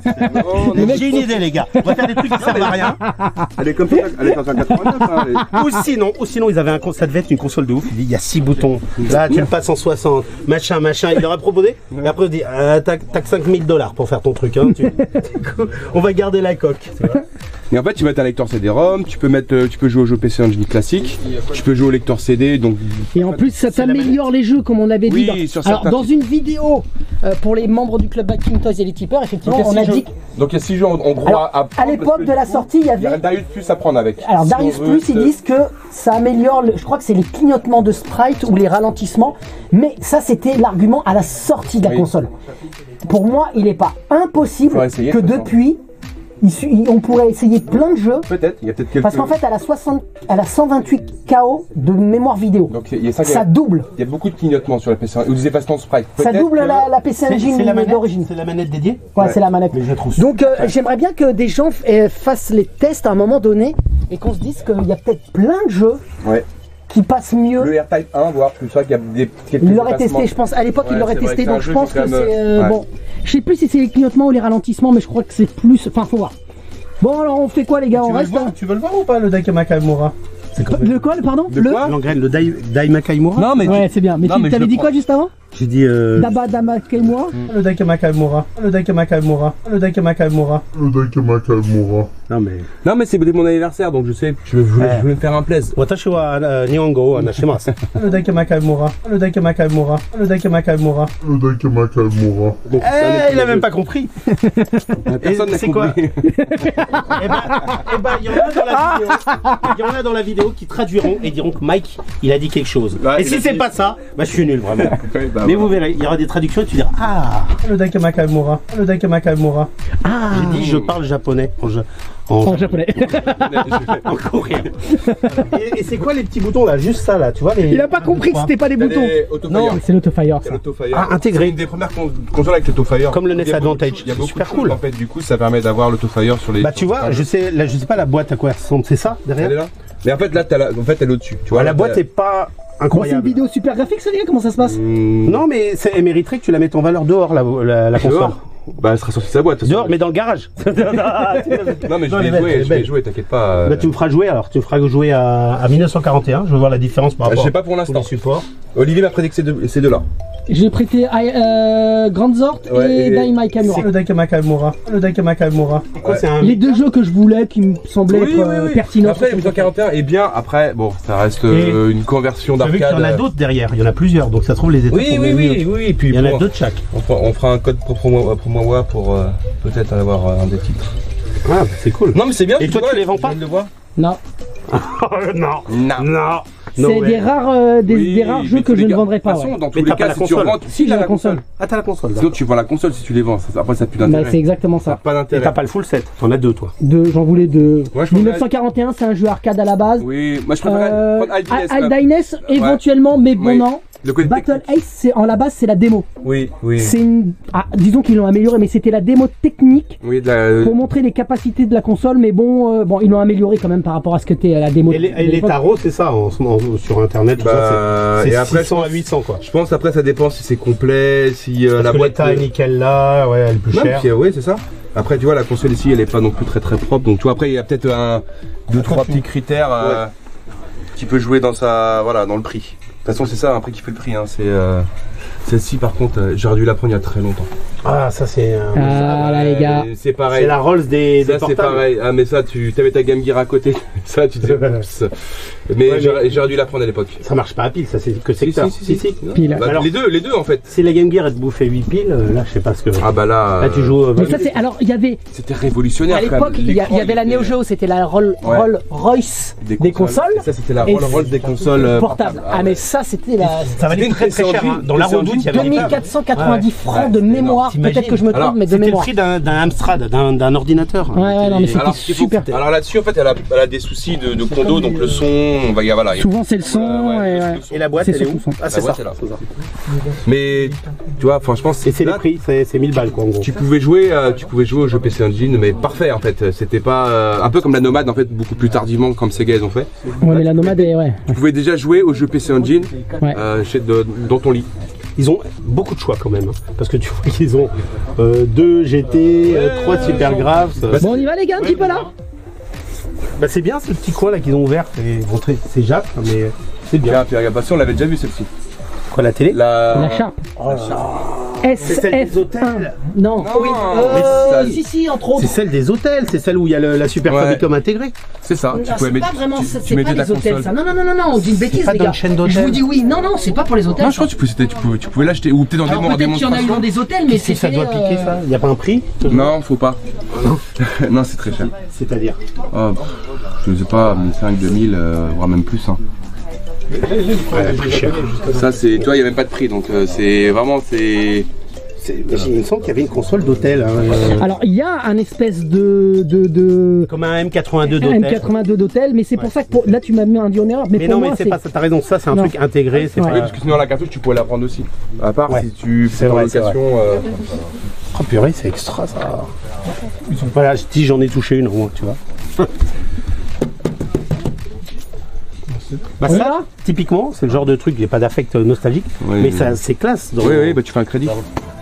Speaker 3: Non, non,
Speaker 1: J'ai une idée, les gars. On va faire des trucs qui servent à rien.
Speaker 3: Elle est comme ça, elle est en quatre-vingt-neuf. Hein, elle est-
Speaker 1: Ou sinon, ou sinon, ils avaient un con- ça devait être une console de ouf. Il dit, il y a six boutons. Là, tu le passes en soixante, machin, machin. Il leur a proposé. Et après, il dit, euh, t'as t'as que cinq mille dollars pour faire ton truc. Hein. Tu- On va garder la coque. tu vois.
Speaker 3: Et en fait, tu mets un lecteur C D ROM, tu peux mettre, euh, tu peux jouer au jeu P C Engine classique, tu peux jouer au lecteur C D, donc.
Speaker 2: Et en plus, ça
Speaker 1: C'est la
Speaker 2: t'améliore les jeux, comme on avait
Speaker 3: Oui,
Speaker 2: dit. Dans...
Speaker 3: sur
Speaker 2: Alors,
Speaker 3: certains
Speaker 2: dans
Speaker 3: types.
Speaker 2: une vidéo euh, pour les membres du club Backing Toys et les tipeurs, effectivement,
Speaker 3: Donc, il y
Speaker 2: on
Speaker 3: a
Speaker 2: a
Speaker 3: six
Speaker 2: dit.
Speaker 3: jeux. Donc il y a six jeux en, en gros
Speaker 2: Alors,
Speaker 3: à, à
Speaker 2: à
Speaker 3: prendre,
Speaker 2: l'époque
Speaker 3: parce que
Speaker 2: de la
Speaker 3: du
Speaker 2: sortie, il y
Speaker 3: il y a
Speaker 2: avait.
Speaker 3: un Darius Plus à prendre avec.
Speaker 2: Alors,
Speaker 3: Si
Speaker 2: Darius
Speaker 3: on veut,
Speaker 2: Plus, ils
Speaker 3: c'est-
Speaker 2: disent que ça améliore, le- je crois que c'est les clignotements de sprite ou les ralentissements, mais ça, c'était l'argument à la sortie de la
Speaker 3: Oui.
Speaker 2: console. Pour moi, il n'est pas impossible
Speaker 3: Faudrait essayer,
Speaker 2: que
Speaker 3: de toute façon.
Speaker 2: depuis, il su- il- on pourrait essayer plein de jeux,
Speaker 3: Peut-être, il y a peut-être quelques.
Speaker 2: parce qu'en fait, elle a, soixante, elle a cent vingt-huit K O de mémoire vidéo.
Speaker 3: Donc il y a ça,
Speaker 2: Ça double.
Speaker 3: il y a beaucoup de clignotements sur la P C, ou des effacements de sprite.
Speaker 2: Ça
Speaker 3: Peut-être
Speaker 2: double
Speaker 3: que-
Speaker 2: la, la P C
Speaker 1: C'est
Speaker 2: Engine
Speaker 1: c'est la manette
Speaker 2: d'origine.
Speaker 1: C'est la manette dédiée.
Speaker 2: Ouais,
Speaker 3: Ouais.
Speaker 2: c'est la manette.
Speaker 1: Mais je la trouve
Speaker 2: Donc euh, j'aimerais bien que des gens euh, fassent les tests à un moment donné et qu'on se dise qu'il y a peut-être plein de jeux
Speaker 3: Ouais.
Speaker 2: qui passent mieux.
Speaker 3: Le AirType un, voire plus ça, qu'il y a des quelques
Speaker 2: Il l'aurait
Speaker 3: effacements.
Speaker 2: testé, je pense. À l'époque, il
Speaker 3: Ouais,
Speaker 2: l'aurait
Speaker 3: c'est vrai
Speaker 2: testé,
Speaker 3: que c'est un
Speaker 2: donc je
Speaker 3: jeu
Speaker 2: pense
Speaker 3: qui est
Speaker 2: que
Speaker 3: quand
Speaker 2: c'est
Speaker 3: même,
Speaker 2: euh,
Speaker 3: ouais.
Speaker 2: bon. Je sais plus si c'est les clignotements ou les ralentissements, mais je crois que c'est plus. Enfin, faut voir. Bon, alors on fait quoi, les gars?
Speaker 1: Tu
Speaker 2: On
Speaker 1: veux, le
Speaker 2: reste.
Speaker 1: voir, tu veux le voir ou pas, le Daika Nakamura? C'est quand
Speaker 2: De quoi, pardon?
Speaker 3: De
Speaker 2: Le.
Speaker 3: quoi
Speaker 1: L'engraine, le Dai, Dai Nakamura.
Speaker 3: Non, mais.
Speaker 2: Ouais, c'est bien. Mais
Speaker 3: Non,
Speaker 2: tu
Speaker 3: mais je
Speaker 2: t'avais
Speaker 3: le
Speaker 2: dit
Speaker 3: prends.
Speaker 2: quoi juste avant?
Speaker 1: J'ai dit. Euh,
Speaker 2: Daba Dama Kemoa.
Speaker 1: Le Daika Nakamura. Le Daika Nakamura. Le Daika Nakamura.
Speaker 5: Le Daika Nakamura.
Speaker 1: Non, mais.
Speaker 3: Non, mais c'est mon anniversaire, donc je sais, je voulais,
Speaker 1: Ouais.
Speaker 3: je voulais me faire un plaisir.
Speaker 1: Watashi wa euh, Nihongo anashimasu. Le Daika Nakamura. Le Daika Nakamura. Le Daika Nakamura.
Speaker 5: Le Daika Nakamura.
Speaker 3: Donc,
Speaker 1: Eh, il a même pas compris.
Speaker 3: Personne
Speaker 1: Et
Speaker 3: n'a
Speaker 1: c'est quoi
Speaker 3: compris.
Speaker 1: Eh ben, eh ben, il y en a dans la vidéo. Il y en a dans la vidéo qui traduiront et diront que Mike, il a dit quelque chose.
Speaker 3: Ouais,
Speaker 1: et
Speaker 3: il
Speaker 1: si
Speaker 3: a
Speaker 1: c'est
Speaker 3: dit-
Speaker 1: pas ça, bah je suis nul vraiment.
Speaker 3: Ouais, bah,
Speaker 1: Mais
Speaker 3: voilà.
Speaker 1: vous verrez, il y aura des traductions et tu diras ah. Le Daika Nakamura. Le Daika Nakamura.
Speaker 2: Ah.
Speaker 1: J'ai dit je parle japonais en, ja- en,
Speaker 2: En japonais.
Speaker 1: en coréen. Et, et c'est quoi les petits boutons là? Juste ça là, tu vois les.
Speaker 2: Il a pas compris que c'était pas des
Speaker 3: T'as
Speaker 2: boutons.
Speaker 3: les Autofire.
Speaker 2: Non, c'est l'autofire
Speaker 3: C'est
Speaker 2: ça.
Speaker 3: l'autofire.
Speaker 1: Ah, intégré.
Speaker 3: C'est une des premières con- consoles avec l'autofire.
Speaker 1: Comme le
Speaker 3: Il y a
Speaker 1: N E S
Speaker 3: beaucoup de
Speaker 1: Advantage.
Speaker 3: choses- Il y a
Speaker 1: C'est
Speaker 3: beaucoup
Speaker 1: super
Speaker 3: de choses,
Speaker 1: cool.
Speaker 3: En fait, du coup, ça permet d'avoir l'autofire sur les.
Speaker 1: Bah tu vois, je sais, là, je sais pas la boîte à quoi elle ressemble, c'est ça derrière.
Speaker 3: Elle est là. Mais en fait, là, t'as la... en fait, elle est au-dessus. Tu vois,
Speaker 1: Ouais, la
Speaker 3: là,
Speaker 1: boîte
Speaker 3: t'as-
Speaker 1: est pas
Speaker 2: Bon, c'est une
Speaker 1: incroyable.
Speaker 2: vidéo super graphique, ça, les gars. Comment ça se passe?
Speaker 3: Mmh.
Speaker 1: Non mais c'est- elle mériterait que tu la mettes en valeur dehors la, la, la console.
Speaker 3: Dehors Bah, elle sera sortie de sa boîte.
Speaker 1: Dehors, mais dans le garage.
Speaker 3: Non, mais je
Speaker 1: Non,
Speaker 3: vais
Speaker 1: elle est belle, elle
Speaker 3: jouer,
Speaker 1: est
Speaker 3: je vais
Speaker 1: belle.
Speaker 3: jouer, t'inquiète pas.
Speaker 1: Bah, tu me feras jouer alors, tu me feras jouer à, à mille neuf cent quarante et un, je veux voir la différence par
Speaker 3: Je
Speaker 1: rapport
Speaker 3: sais pas pour
Speaker 1: aux
Speaker 3: l'instant.
Speaker 1: supports.
Speaker 3: Olivier m'a prédit que c'est deux- ces deux-là.
Speaker 2: J'ai prêté euh, Grand Zort
Speaker 3: Ouais,
Speaker 2: et
Speaker 3: et-
Speaker 2: Daimai Kamura.
Speaker 1: C'est le Daikama Kamura. Le Daikama Kamura. Pourquoi
Speaker 3: Ouais.
Speaker 1: c'est un.
Speaker 2: Les deux jeux que je voulais qui me semblaient être euh, pertinents.
Speaker 3: Après, le mille neuf cent quarante et un est bien. Après, bon, ça reste euh, une conversion
Speaker 1: T'as vu qu'il
Speaker 3: d'arcade.
Speaker 1: y en a d'autres derrière, il y en a plusieurs, donc ça se trouve les étapes
Speaker 3: Oui,
Speaker 1: sont
Speaker 3: oui,
Speaker 1: même
Speaker 3: oui,
Speaker 1: mieux.
Speaker 3: oui, et puis
Speaker 1: Il y en a
Speaker 3: pour-
Speaker 1: deux de chaque.
Speaker 3: On fera, on fera un code pour promo promo pour euh, peut-être en avoir euh, un des titres.
Speaker 1: Ah, bah, c'est cool.
Speaker 3: Non, mais c'est bien.
Speaker 1: Et toi,
Speaker 3: vois,
Speaker 1: tu les vends pas
Speaker 3: je viens de le voir.
Speaker 2: Non.
Speaker 1: non.
Speaker 3: Non.
Speaker 1: Non.
Speaker 2: C'est
Speaker 1: No way.
Speaker 2: des rares, euh, des,
Speaker 3: Oui,
Speaker 2: des rares
Speaker 3: mais
Speaker 2: jeux
Speaker 3: tous
Speaker 2: que
Speaker 3: les
Speaker 2: je ne
Speaker 3: cas-
Speaker 2: vendrai pas.
Speaker 3: De toute façon,
Speaker 2: ouais.
Speaker 3: dans
Speaker 1: Mais
Speaker 3: tous les
Speaker 1: t'as pas
Speaker 3: cas,
Speaker 1: la
Speaker 3: si tu
Speaker 1: console.
Speaker 3: revends,
Speaker 2: Si, j'ai la console.
Speaker 1: Ah, t'as la console.
Speaker 3: sinon tu vends la console si tu les vends. Ça- Après, ça n'a plus
Speaker 2: Bah,
Speaker 3: d'intérêt.
Speaker 2: c'est exactement
Speaker 3: Ça n'a
Speaker 2: ça.
Speaker 3: pas
Speaker 1: Et
Speaker 3: d'intérêt.
Speaker 1: t'as pas le full set, t'en as deux toi.
Speaker 2: Deux, j'en voulais deux.
Speaker 3: Ouais, je
Speaker 2: mille neuf cent quarante et un, c'est un jeu arcade à la base.
Speaker 3: Oui, moi je préférais
Speaker 2: Euh,
Speaker 3: prendre Aldines. quand même.
Speaker 2: Aldines, éventuellement, mais bon
Speaker 3: Oui.
Speaker 2: non.
Speaker 3: Le côté
Speaker 2: Battle
Speaker 3: technique.
Speaker 2: Ace, c'est en la base, c'est la démo.
Speaker 3: Oui, oui.
Speaker 2: C'est une. Ah, disons qu'ils l'ont amélioré, mais c'était la démo technique
Speaker 3: Oui, de la-
Speaker 2: pour montrer les capacités de la console. Mais bon, euh, bon, ils l'ont amélioré quand même par rapport à ce que était la démo.
Speaker 1: Et les,
Speaker 2: de
Speaker 1: et les
Speaker 2: l'époque.
Speaker 1: tarots, c'est ça en ce moment sur internet. tout
Speaker 3: Bah,
Speaker 1: ça, c'est
Speaker 3: et
Speaker 1: c'est
Speaker 3: après,
Speaker 1: six cents
Speaker 3: je
Speaker 1: à
Speaker 3: pense-
Speaker 1: huit cents quoi.
Speaker 3: Je pense après ça dépend si c'est complet, si euh,
Speaker 1: Parce
Speaker 3: la
Speaker 1: que
Speaker 3: boîte.
Speaker 1: l'état est nickel là, ouais, elle est plus
Speaker 3: Non,
Speaker 1: chère.
Speaker 3: puis, euh, ouais, c'est ça. Après, tu vois, la console ici, elle est pas non plus très très propre. Donc, tu vois, après, il y a peut-être un, deux, trois petits critères euh, qui peut jouer dans sa, voilà, dans le prix. De toute façon, c'est ça, un prix qui fait le prix. Hein. C'est euh, celle-ci, par contre, euh, j'aurais dû la prendre il y a très longtemps.
Speaker 1: Ah, ça c'est. euh,
Speaker 2: Ah là, les gars.
Speaker 3: Euh, C'est pareil.
Speaker 1: C'est la Rolls des, des
Speaker 3: Ça, c'est
Speaker 1: portables.
Speaker 3: pareil. Ah, mais ça, tu avais ta Game Gear à côté. Ça, tu te dis, oups. Mais
Speaker 1: Ouais,
Speaker 3: j'aurais j'aurais dû la prendre à l'époque.
Speaker 1: Ça marche pas à pile, ça c'est que
Speaker 3: Si,
Speaker 1: secteur.
Speaker 3: si, si, si.
Speaker 2: Pile.
Speaker 3: Bah,
Speaker 1: Alors-
Speaker 3: les deux, les deux en fait.
Speaker 1: Si la Game Gear elle te bouffait huit piles, euh, là je sais pas ce que.
Speaker 3: Ah bah là,
Speaker 1: Là tu
Speaker 3: euh,
Speaker 1: joues. euh,
Speaker 2: Mais ça, c'est. Alors, il y avait.
Speaker 3: c'était révolutionnaire.
Speaker 2: À
Speaker 3: quand
Speaker 2: l'époque,
Speaker 3: même.
Speaker 2: il y, a- il y
Speaker 3: L'écran,
Speaker 2: avait la
Speaker 3: était-
Speaker 2: Neo Geo, c'était la Roll,
Speaker 3: Ouais.
Speaker 2: Roll Royce des, consoles.
Speaker 3: Et ça, c'était la
Speaker 2: Et
Speaker 3: Roll Roll des consoles euh,
Speaker 2: portables. Ah, mais ça, c'était la.
Speaker 1: ça valait
Speaker 3: C'était
Speaker 1: très
Speaker 3: une
Speaker 1: très cher.
Speaker 3: P C
Speaker 1: hein. Dans la
Speaker 3: Engine,
Speaker 1: redoute, il y avait
Speaker 2: deux mille quatre cent quatre-vingt-dix
Speaker 1: Ouais.
Speaker 2: francs
Speaker 3: Ouais,
Speaker 2: de
Speaker 3: c'est
Speaker 2: mémoire.
Speaker 1: énorme.
Speaker 2: Peut-être que je me trompe,
Speaker 3: Alors,
Speaker 2: mais de
Speaker 1: C'était le
Speaker 2: mémoire.
Speaker 1: prix d'un d'un Amstrad, d'un d'un ordinateur.
Speaker 2: Ouais, ouais, non, mais c'était
Speaker 3: Alors, ce qu'il faut-
Speaker 2: super.
Speaker 3: alors là-dessus, en fait, elle a, elle a des soucis de, de condo, donc le son, on va y voilà.
Speaker 2: Souvent, c'est le son.
Speaker 3: Ouais, ouais,
Speaker 2: et
Speaker 3: le-
Speaker 2: ouais.
Speaker 3: le son.
Speaker 1: Et la boîte,
Speaker 2: C'est
Speaker 1: elle est
Speaker 2: surtout
Speaker 1: où
Speaker 2: son.
Speaker 1: Ah, c'est
Speaker 3: La
Speaker 1: ça.
Speaker 3: boîte est là.
Speaker 1: c'est ça.
Speaker 3: Mais tu vois, franchement,
Speaker 1: Et c'est les
Speaker 3: là,
Speaker 1: prix, c'est c'est mille balles quoi en gros.
Speaker 3: Tu pouvais jouer, euh, tu pouvais jouer au jeu P C Engine, mais parfait en fait. C'était pas euh, un peu comme la Nomade en fait, beaucoup plus tardivement comme Sega ils ont fait.
Speaker 2: Ouais, mais la nomade est. Ouais.
Speaker 3: Tu pouvais déjà jouer au jeu P C Engine
Speaker 2: Ouais.
Speaker 3: euh, chez, de- dans ton lit.
Speaker 1: Ils ont beaucoup de choix quand même, hein. Parce que tu vois qu'ils ont euh, deux G T, euh, trois Super Graves. euh,
Speaker 2: Bon, on y va, les gars, un petit peu là.
Speaker 1: Bah c'est bien ce petit coin là qu'ils ont ouvert. C'est bon, très- c'est Jap, mais c'est bien.
Speaker 3: Bien, puis regarde, bah, si on l'avait déjà vu celle-ci.
Speaker 1: Quoi la télé
Speaker 3: La,
Speaker 2: La Sharp.
Speaker 1: C'est celle des
Speaker 2: S F un.
Speaker 1: hôtels.
Speaker 2: Non.
Speaker 3: Non,
Speaker 2: Oui.
Speaker 3: mais
Speaker 2: Euh,
Speaker 3: ça-
Speaker 2: si, si, entre autres.
Speaker 1: C'est celle des hôtels, c'est celle où il y a le- la Super
Speaker 3: Ouais.
Speaker 1: Famicom intégrée.
Speaker 3: C'est ça. Tu
Speaker 2: Ah,
Speaker 3: pouvais
Speaker 2: c'est
Speaker 3: mettre,
Speaker 2: pas vraiment,
Speaker 3: tu,
Speaker 2: c'est
Speaker 3: tu
Speaker 2: c'est
Speaker 3: mettais
Speaker 2: pas
Speaker 3: de la
Speaker 2: les hôtels
Speaker 3: console.
Speaker 2: ça. Non, non, non, non, non, on dit une bêtise,
Speaker 1: pas
Speaker 2: les
Speaker 1: dans
Speaker 2: gars.
Speaker 1: une chaîne
Speaker 2: Je
Speaker 1: d'hôtels.
Speaker 2: vous dis oui, non, non, c'est pas pour les hôtels.
Speaker 3: Non, je crois que tu pouvais, c'était- tu pouvais, tu pouvais l'acheter ou peut-être dans des
Speaker 2: Alors
Speaker 3: en
Speaker 2: peut-être qu'il y en a eu
Speaker 3: démonstration.
Speaker 2: dans des hôtels, mais
Speaker 1: Si
Speaker 2: c'est
Speaker 1: ça doit
Speaker 2: fait,
Speaker 1: piquer
Speaker 2: euh,
Speaker 1: ça, il n'y a pas un prix
Speaker 3: Non, faut pas. Non, c'est très cher.
Speaker 1: C'est-à-dire
Speaker 3: Oh, pff, je sais pas, mille cinq cents, deux mille, euh, voire même plus. Hein.
Speaker 1: Ouais, très cher.
Speaker 3: Ça, c'est, tu vois, il n'y a même pas de prix, donc euh, c'est vraiment, c'est.
Speaker 1: C'est- Il me semble qu'il y avait une console d'hôtel. hein, euh,
Speaker 2: Alors il y a un espèce de de, de...
Speaker 1: Comme un M quatre-vingt-deux
Speaker 2: un
Speaker 1: d'hôtel.
Speaker 2: M quatre-vingt-deux d'hôtel, mais c'est pour ça que pour... là tu m'as mis un en erreur, mais,
Speaker 1: Mais
Speaker 2: pour
Speaker 1: non,
Speaker 2: moi
Speaker 1: mais c'est
Speaker 2: c'est
Speaker 1: pas ça, t'as raison, ça c'est un
Speaker 2: Non.
Speaker 1: truc intégré, c'est
Speaker 2: Ouais.
Speaker 3: Oui,
Speaker 1: pas.
Speaker 3: parce que sinon la cartouche, tu pouvais la prendre aussi. À part
Speaker 1: Ouais.
Speaker 3: si tu
Speaker 1: C'est
Speaker 3: fais en
Speaker 1: vrai, c'est
Speaker 3: location. euh,
Speaker 1: Oh purée, c'est extra ça. Voilà, je dis j'en ai touché une au moins, tu vois. Bah ça,
Speaker 2: Voilà.
Speaker 1: typiquement, c'est le genre de truc, il n'y a pas d'affect nostalgique,
Speaker 3: Oui,
Speaker 1: mais
Speaker 3: oui.
Speaker 1: ça c'est classe. Dans
Speaker 3: Oui, oui, bah tu fais un crédit.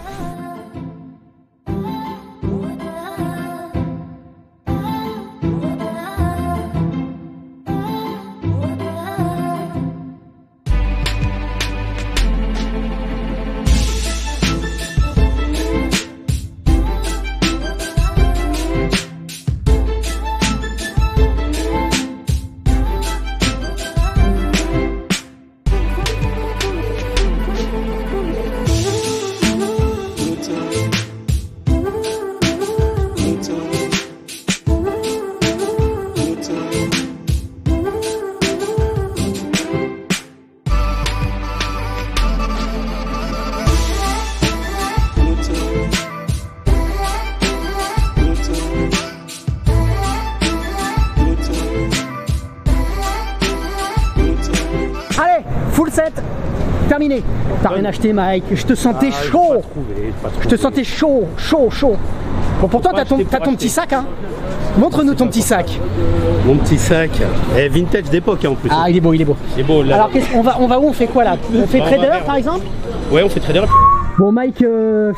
Speaker 2: Allez, full set, terminé. T'as rien acheté, Mike. Je te sentais
Speaker 1: Ah,
Speaker 2: chaud. Je te sentais chaud, chaud, chaud. Bon, pourtant, t'as ton,
Speaker 1: acheter,
Speaker 2: t'as
Speaker 1: faut
Speaker 2: ton
Speaker 1: acheter.
Speaker 2: petit sac, hein. Montre-nous ton petit sac.
Speaker 1: Mon petit sac, eh, vintage d'époque hein, en plus.
Speaker 2: Ah, il est beau, il est beau.
Speaker 1: C'est beau là.
Speaker 2: Alors, qu'est-ce- on va, on va où? On fait quoi là? On fait
Speaker 1: Bah, on va
Speaker 2: trader
Speaker 1: vers-
Speaker 2: par exemple?
Speaker 1: Ouais, on fait trader.
Speaker 2: Bon, Mike, euh,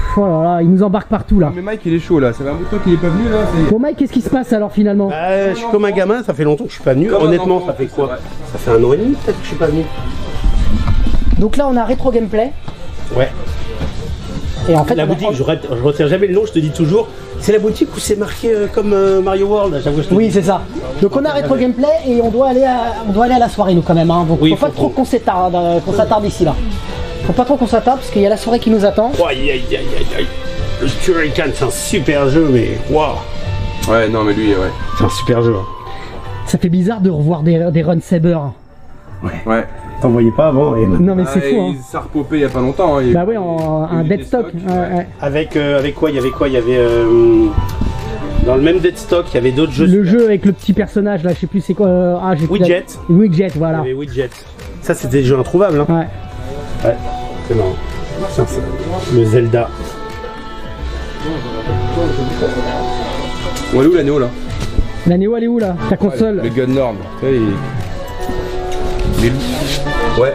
Speaker 2: Oh là là, il nous embarque partout là.
Speaker 3: Mais Mike il est chaud là, ça fait un bout de temps qu'il est pas venu là.
Speaker 2: Bon Mike, qu'est-ce qui se passe alors finalement?
Speaker 1: Bah, je suis comme un gamin, ça fait longtemps que je suis pas venu.
Speaker 3: Comme
Speaker 1: Honnêtement,
Speaker 3: enfant,
Speaker 1: ça fait quoi?
Speaker 3: vrai.
Speaker 1: Ça fait un an et demi peut-être que je suis pas venu.
Speaker 2: Donc là on a Retro Gameplay.
Speaker 1: Ouais.
Speaker 2: Et en fait,
Speaker 1: La
Speaker 2: on a-
Speaker 1: boutique, je, retiens- je retiens jamais le nom, je te dis toujours. C'est la boutique où c'est marqué euh, comme euh, Mario World, à chaque fois que je te
Speaker 2: Oui,
Speaker 1: dis.
Speaker 2: c'est ça. Donc on a Retro Gameplay et on doit aller à, on doit aller à la soirée nous quand même. Hein. Donc
Speaker 1: Oui,
Speaker 2: faut pas
Speaker 1: faut-
Speaker 2: trop
Speaker 1: faut.
Speaker 2: qu'on s'attarde, euh, qu'on s'attarde ici là. Faut pas trop qu'on s'attarde parce qu'il y a la soirée qui nous attend.
Speaker 1: Oh, aïe, aïe, aïe, aïe, aïe. Le Turrican, c'est un super jeu, mais waouh.
Speaker 3: Ouais, non, mais lui, ouais.
Speaker 1: C'est un super jeu. hein.
Speaker 2: Ça fait bizarre de revoir des, des Run Saber.
Speaker 3: Ouais.
Speaker 1: T'en voyais pas avant. Et...
Speaker 2: Non mais c'est
Speaker 3: Ah,
Speaker 2: fou.
Speaker 3: et
Speaker 2: Hein.
Speaker 3: Ça a repopé il y a pas longtemps. Hein. Il y a
Speaker 2: Bah
Speaker 3: eu-
Speaker 2: ouais, en,
Speaker 3: il y a
Speaker 2: un
Speaker 3: eu
Speaker 2: dead
Speaker 3: des
Speaker 2: stock.
Speaker 3: stocks,
Speaker 2: Ouais,
Speaker 3: ouais.
Speaker 2: ouais.
Speaker 1: Avec, euh, avec quoi? Il y avait quoi? Il y avait euh, dans le même Dead Stock, il y avait d'autres jeux.
Speaker 2: Le jeu avec le petit personnage là, je sais plus c'est quoi. euh, Ah, j'ai plus la-
Speaker 1: Widget.
Speaker 2: Widget,
Speaker 1: Il y
Speaker 2: voilà.
Speaker 1: avait Widget. Ça, c'était des jeux introuvables. Hein.
Speaker 2: Ouais.
Speaker 1: Ouais. C'est marrant. Ça, c'est le Zelda.
Speaker 3: Bon, elle est où la Néo là?
Speaker 2: La Néo elle est où là? Ta console?
Speaker 3: Le Gun Norm. Tu vois, il... Mais lui- Ouais.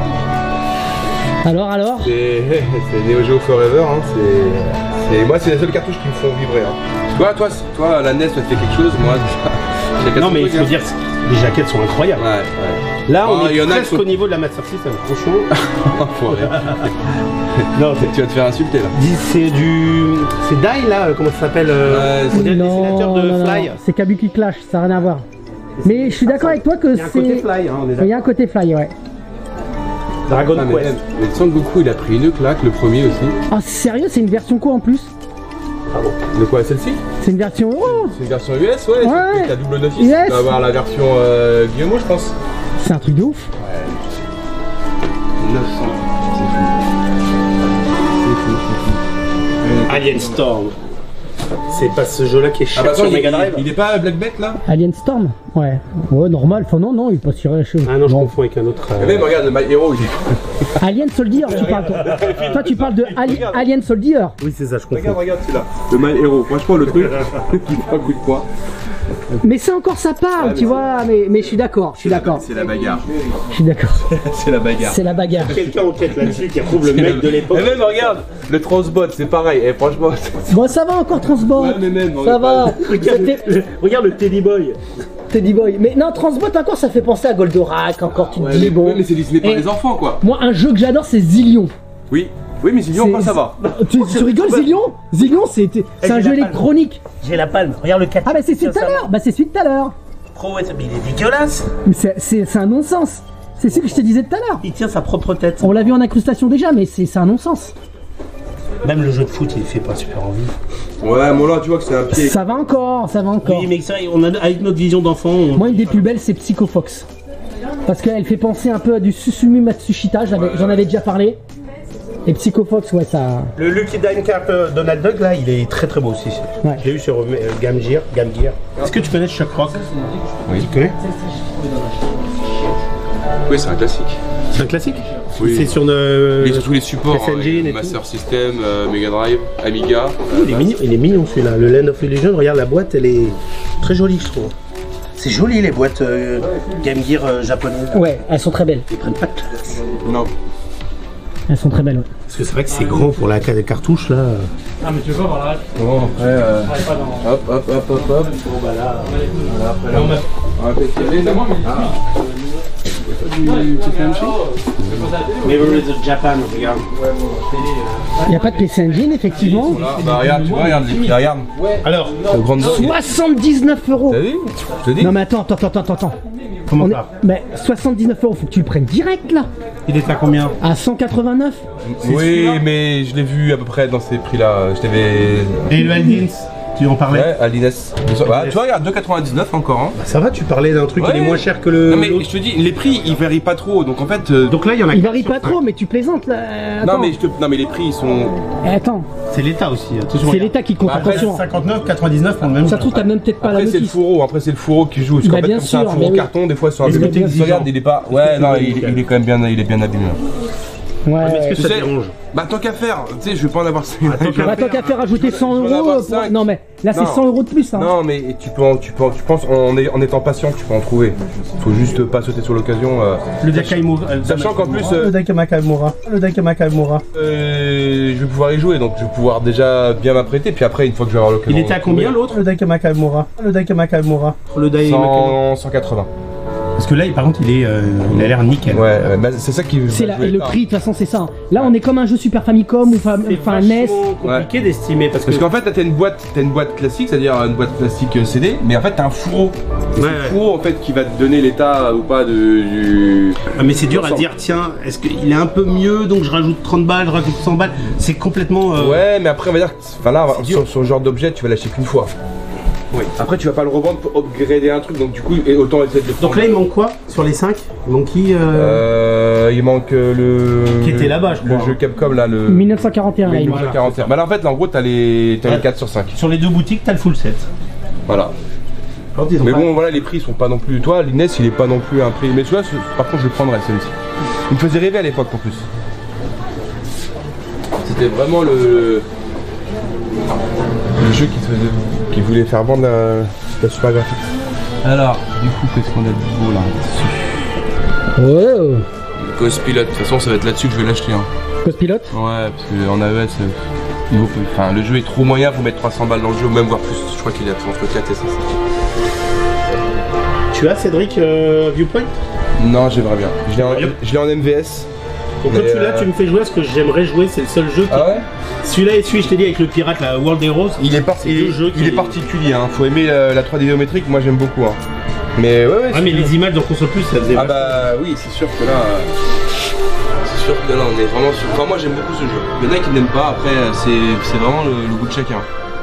Speaker 2: Alors alors?
Speaker 3: C'est c'est Neo Geo Forever. Hein. C'est c'est- moi, c'est les seules cartouches qui me font vibrer. Hein. Toi, toi, c'est- toi, la N E S, ça te fait quelque chose. Moi, j'ai
Speaker 1: Non, mais il faut dire, les jaquettes sont incroyables.
Speaker 3: Ouais, ouais.
Speaker 1: Là, on
Speaker 3: Ah,
Speaker 1: est
Speaker 3: il y en a qui
Speaker 1: presque
Speaker 3: sont-
Speaker 1: au niveau de la Master System, franchement.
Speaker 3: Enfoiré.
Speaker 1: Non, c'est-
Speaker 3: Tu vas te faire insulter là.
Speaker 1: dis- c'est du. C'est Dai là, euh, comment ça s'appelle euh,
Speaker 3: Ouais,
Speaker 1: c'est le
Speaker 2: Non,
Speaker 1: dessinateur de
Speaker 2: non, non,
Speaker 1: Fly.
Speaker 2: non. C'est Kabuki Clash, ça n'a rien à voir. Mais je suis d'accord avec toi que
Speaker 1: Il y a un côté
Speaker 2: c'est.
Speaker 1: Fly, hein, on est
Speaker 2: Il y
Speaker 1: d'accord.
Speaker 2: a un côté Fly, ouais.
Speaker 1: Dragon
Speaker 3: Ah, mais,
Speaker 1: Quest.
Speaker 3: mais Son Goku, il a pris une claque, le premier aussi.
Speaker 2: Ah, sérieux, c'est une version quoi en plus?
Speaker 3: De quoi, celle-ci?
Speaker 2: C'est une version Euro.
Speaker 3: C'est une version U S, ouais.
Speaker 2: Ouais.
Speaker 3: C'est la double notice.
Speaker 2: U S.
Speaker 3: Tu vas avoir la version euh, Guillemot, je pense.
Speaker 2: C'est un truc de ouf.
Speaker 3: neuf cents.
Speaker 1: Alien Storm. C'est pas ce jeu-là qui est cher
Speaker 3: Ah bah
Speaker 1: sur
Speaker 3: attends, il,
Speaker 1: Mega Drive.
Speaker 3: il, il est pas Black Bet là?
Speaker 2: Alien Storm? Ouais. Ouais, normal. Enfin, non, non, il est pas si riche.
Speaker 1: Ah non, je
Speaker 2: Bon.
Speaker 1: confonds avec un autre. euh,
Speaker 3: Et même regarde, le My Hero, il est.
Speaker 2: Alien Soldier, tu parles. Toi, toi tu parles de Ali- Alien Soldier.
Speaker 1: Oui, c'est ça, je
Speaker 3: Regarde,
Speaker 1: confonds.
Speaker 3: regarde celui-là. Le My Hero, franchement, le truc qui prend un coup de poing.
Speaker 2: Mais ça encore, ça parle, tu vois. Mais, mais je suis d'accord. Je suis d'accord.
Speaker 3: C'est la bagarre.
Speaker 2: Je suis d'accord.
Speaker 3: C'est la bagarre.
Speaker 2: C'est la bagarre.
Speaker 1: Quelqu'un enquête là-dessus qui approuve le mec de l'époque.
Speaker 3: Et même, regarde, le Transbot, c'est pareil. Et franchement,
Speaker 2: Bon, ça va encore, Transbot.
Speaker 3: Ouais, mais même, on
Speaker 2: ça
Speaker 3: est
Speaker 2: va.
Speaker 3: pas-
Speaker 1: Regarde,
Speaker 2: C'était-
Speaker 1: le- regarde le Teddy Boy.
Speaker 2: Teddy Boy. Mais non, Transbot encore, ça fait penser à Goldorak. Encore, tu te
Speaker 3: Ouais,
Speaker 2: dis
Speaker 3: mais,
Speaker 2: bon.
Speaker 3: ouais, mais c'est dessiné par
Speaker 2: Et-
Speaker 3: les enfants, quoi.
Speaker 2: Moi, un jeu que j'adore, c'est Zillion.
Speaker 3: Oui, oui, mais Zillion,
Speaker 2: C'est-
Speaker 3: moi, ça va.
Speaker 2: Tu, tu rigoles, Zillion? Zillion, c'est c'est un
Speaker 1: j'ai
Speaker 2: jeu
Speaker 1: la palme.
Speaker 2: électronique.
Speaker 1: J'ai la palme. Regarde le quatre.
Speaker 2: Ah, bah c'est celui de tout à l'heure. Bah c'est celui de tout à l'heure.
Speaker 1: Pro, ouais, mais il est dégueulasse.
Speaker 2: Mais c'est- c'est c'est un non-sens. C'est celui que je te disais tout à l'heure.
Speaker 1: Il tient sa propre tête.
Speaker 2: On l'a vu en incrustation déjà, mais c'est c'est un non-sens.
Speaker 1: Même le jeu de foot, il fait pas super envie.
Speaker 3: Ouais, moi là, tu vois que c'est un pied.
Speaker 2: Ça va encore, ça va encore.
Speaker 1: Oui, mais ça, on a, avec notre vision d'enfant, on...
Speaker 2: Moi, une des plus belles, c'est Psycho Fox. Parce qu'elle fait penser un peu à du Susumu Matsushita, j'avais- j'en avais déjà parlé. Et Psycho Fox, ouais, ça.
Speaker 1: Le Lucky Dime Cap euh, Donald Duck, là, il est très très beau aussi.
Speaker 2: Ouais.
Speaker 1: Je l'ai eu sur euh, Game Gear. Game Gear. Est-ce que tu connais Chuck Rock?
Speaker 3: Oui.
Speaker 1: Tu connais?
Speaker 3: Oui, c'est un classique.
Speaker 1: C'est un classique?
Speaker 3: Oui.
Speaker 1: C'est sur le...
Speaker 3: Il est sur tous les supports.
Speaker 1: P S Engine
Speaker 3: hein,
Speaker 1: et
Speaker 3: Master System, euh, Mega Drive, Amiga.
Speaker 1: Il est mignon, il est mignon celui-là. Le Land of Illusion, regarde la boîte, elle est très jolie, je trouve. C'est joli les boîtes euh, Game Gear euh, japonaises.
Speaker 2: Ouais, elles sont très belles.
Speaker 1: Ils prennent pas de place.
Speaker 3: Non.
Speaker 2: Elles sont très belles, ouais.
Speaker 1: Parce que c'est vrai que c'est grand pour la des cartouches là.
Speaker 3: Bon, après, euh, hop, hop, hop, hop, hop. Bon, bah là, voilà, après là, on va peut-être y aller, là. Ah.
Speaker 1: Memories of Japan, regarde.
Speaker 2: Il n'y a pas de P C Engine, effectivement.
Speaker 3: Voilà, bah regarde, tu vois, regarde les prix, regarde.
Speaker 1: Alors,
Speaker 3: Le grand dog.
Speaker 2: soixante-dix-neuf euros.
Speaker 3: T'as vu? Je te dis.
Speaker 2: Non, mais attends, attends, attends, attends, attends.
Speaker 1: comment
Speaker 2: On est-
Speaker 1: ça?
Speaker 2: Mais soixante-dix-neuf euros, faut que tu le prennes direct là.
Speaker 1: Il est à combien?
Speaker 2: À cent quatre-vingt-neuf.
Speaker 3: Oui, mais je l'ai vu à peu près dans ces prix-là. Je t'avais.
Speaker 1: Et le Aldins, tu en parlais?
Speaker 3: Ouais, à l'I N E S. Bah, tu vois, regarde, deux quatre-vingt-dix-neuf encore. Hein.
Speaker 1: Bah, ça va, tu parlais d'un truc,
Speaker 3: Ouais.
Speaker 1: il est moins cher que le.
Speaker 3: Non, mais
Speaker 1: l'autre.
Speaker 3: je te dis, les prix ils varient pas trop. Donc en fait. euh,
Speaker 1: Donc là, il y en a.
Speaker 2: Il
Speaker 1: quatre
Speaker 2: varie
Speaker 1: sur
Speaker 2: pas
Speaker 1: cinq.
Speaker 2: trop, mais tu plaisantes là.
Speaker 3: non,
Speaker 2: Attends.
Speaker 3: mais je te... non, mais les prix ils sont.
Speaker 2: Eh, attends,
Speaker 1: C'est l'État aussi, attention.
Speaker 2: c'est l'État qui compte,
Speaker 3: Bah, après,
Speaker 2: attention.
Speaker 1: cinquante-neuf, quatre-vingt-dix-neuf pour le même.
Speaker 2: Ça se trouve, t'as même peut-être pas la
Speaker 3: Après, c'est le
Speaker 2: notice.
Speaker 3: fourreau. Après, c'est le fourreau qui joue. Parce qu'en
Speaker 2: Bah,
Speaker 3: fait,
Speaker 2: bien
Speaker 3: comme c'est un
Speaker 2: sûr,
Speaker 3: fourreau
Speaker 2: mais oui.
Speaker 3: carton, des fois sur un
Speaker 1: Est-ce que
Speaker 3: début
Speaker 1: t'es exigeant?
Speaker 3: regarde, il est pas. Ouais, non, il, il est quand même bien, il est bien abîmé.
Speaker 2: Ouais,
Speaker 1: Est-ce
Speaker 2: ouais.
Speaker 1: que
Speaker 3: Tu
Speaker 1: ça
Speaker 3: sais-
Speaker 1: te dérange?
Speaker 3: Bah tant qu'à faire, tu sais, je vais pas en avoir cinq.
Speaker 1: Attends,
Speaker 2: Bah, tant qu'à faire rajouter cent
Speaker 3: je vais en
Speaker 2: euros.
Speaker 3: avoir
Speaker 2: pour-
Speaker 3: cinq.
Speaker 2: Non mais là c'est
Speaker 3: Non.
Speaker 2: cent euros de plus. Hein.
Speaker 3: Non mais tu peux, en- tu peux, en- tu penses en, est- en étant patient que tu peux en trouver. Faut juste pas sauter sur l'occasion. euh.
Speaker 1: Le Dakaimura. euh,
Speaker 3: Sachant qu'en plus,
Speaker 1: Dakaimura.
Speaker 3: euh,
Speaker 2: Le deck Nakamura. Le deck Nakamura.
Speaker 3: euh, je vais pouvoir y jouer, donc je vais pouvoir déjà bien m'apprêter. Puis après, une fois que je vais avoir l'occasion.
Speaker 1: Il était à combien l'autre?
Speaker 2: Le deck Nakamura. Le deck Nakamura.
Speaker 1: Le Dai
Speaker 3: cent, cent quatre-vingts.
Speaker 1: Parce que là, par contre, il est, euh, il a l'air nickel.
Speaker 3: Ouais, ouais, bah, c'est ça qui.
Speaker 2: C'est
Speaker 3: va
Speaker 2: là,
Speaker 3: jouer
Speaker 2: et le
Speaker 3: tard.
Speaker 2: prix, de toute façon, c'est ça. Là, on est comme un jeu Super Famicom ou fa-
Speaker 1: C'est
Speaker 2: enfin N E S.
Speaker 1: vachement compliqué d'estimer parce que.
Speaker 3: Parce qu'en fait, là, t'as une boîte, t'as une boîte classique, c'est-à-dire une boîte plastique C D, mais en fait, t'as un fourreau. Et
Speaker 1: Ouais,
Speaker 3: c'est le
Speaker 1: ouais.
Speaker 3: fourreau en fait qui va te donner l'état ou pas de, du.
Speaker 1: Ah, mais c'est dur à
Speaker 3: Ensemble.
Speaker 1: dire, tiens, est-ce qu'il est un peu mieux, donc je rajoute trente balles, je rajoute cent balles. C'est complètement. euh,
Speaker 3: Ouais, mais après, on va dire que, enfin là,
Speaker 1: C'est dur.
Speaker 3: sur, sur ce genre d'objet, tu vas l'acheter qu'une fois.
Speaker 1: Oui.
Speaker 3: Après, tu vas pas le revendre pour upgrader un truc, donc du coup, et autant essayer de le
Speaker 1: Donc
Speaker 3: prendre.
Speaker 1: là, il manque quoi sur les cinq? Il manque qui euh...
Speaker 3: Euh, il manque euh, le.
Speaker 1: Qui était là-bas, je
Speaker 3: Le
Speaker 1: crois.
Speaker 3: jeu Capcom là, le.
Speaker 2: mille neuf cent quarante et un, là, il
Speaker 3: mille
Speaker 2: manque.
Speaker 3: neuf cent quarante et un. Bah là, en fait, là, en gros, t'as les, t'as les
Speaker 1: Ouais.
Speaker 3: quatre sur cinq.
Speaker 1: Sur les deux boutiques, t'as le full set.
Speaker 3: Voilà.
Speaker 1: Alors, ils ont
Speaker 3: Mais
Speaker 1: pas-
Speaker 3: bon, voilà, les prix sont pas non plus. Toi, l'I N E S, il est pas non plus un prix. Mais tu vois, ce- par contre, je le prendrais celui-ci. Il me faisait rêver à l'époque en plus. C'était vraiment le. Le jeu qui te faisait. Qui voulait faire vendre la, la super graphique. Alors, du coup, qu'est-ce qu'on a de beau là
Speaker 2: Ouais.
Speaker 3: Ghost Pilot, de toute façon, ça va être là-dessus que je vais l'acheter. Hein.
Speaker 2: Cause pilote.
Speaker 3: Ouais, parce qu'en A E S, euh, il vaut peu. Enfin, le jeu est trop moyen, faut mettre trois cents balles dans le jeu, ou même voire plus. Je crois qu'il est entre quatre et cinq cents.
Speaker 1: Tu as Cédric euh, Viewpoint?
Speaker 3: Non, j'aimerais bien. Je l'ai en,
Speaker 1: Bien.
Speaker 3: je l'ai en M V S.
Speaker 1: Donc
Speaker 3: Mais,
Speaker 1: quand tu l'as,
Speaker 3: euh,
Speaker 1: tu me fais jouer à ce que j'aimerais jouer, c'est le seul jeu qui.
Speaker 3: Ah ouais.
Speaker 1: Celui-là et celui, je t'ai dit, avec le pirate, la World Heroes.
Speaker 3: Il est, parti,
Speaker 1: C'est
Speaker 3: il,
Speaker 1: deux jeux
Speaker 3: il
Speaker 1: qui-
Speaker 3: est particulier, hein. Faut aimer la, la trois D géométrique, moi j'aime beaucoup. Hein. Mais ouais, ouais.
Speaker 1: Ah,
Speaker 3: c'est
Speaker 1: mais
Speaker 3: bien.
Speaker 1: les images dans console plus, ça faisait.
Speaker 3: Ah bah oui, c'est sûr que là. euh, C'est sûr que là, on est vraiment sur. Enfin, moi j'aime beaucoup ce jeu. Il y en a qui n'aiment pas, après, euh, c'est c'est vraiment le, le goût de chacun.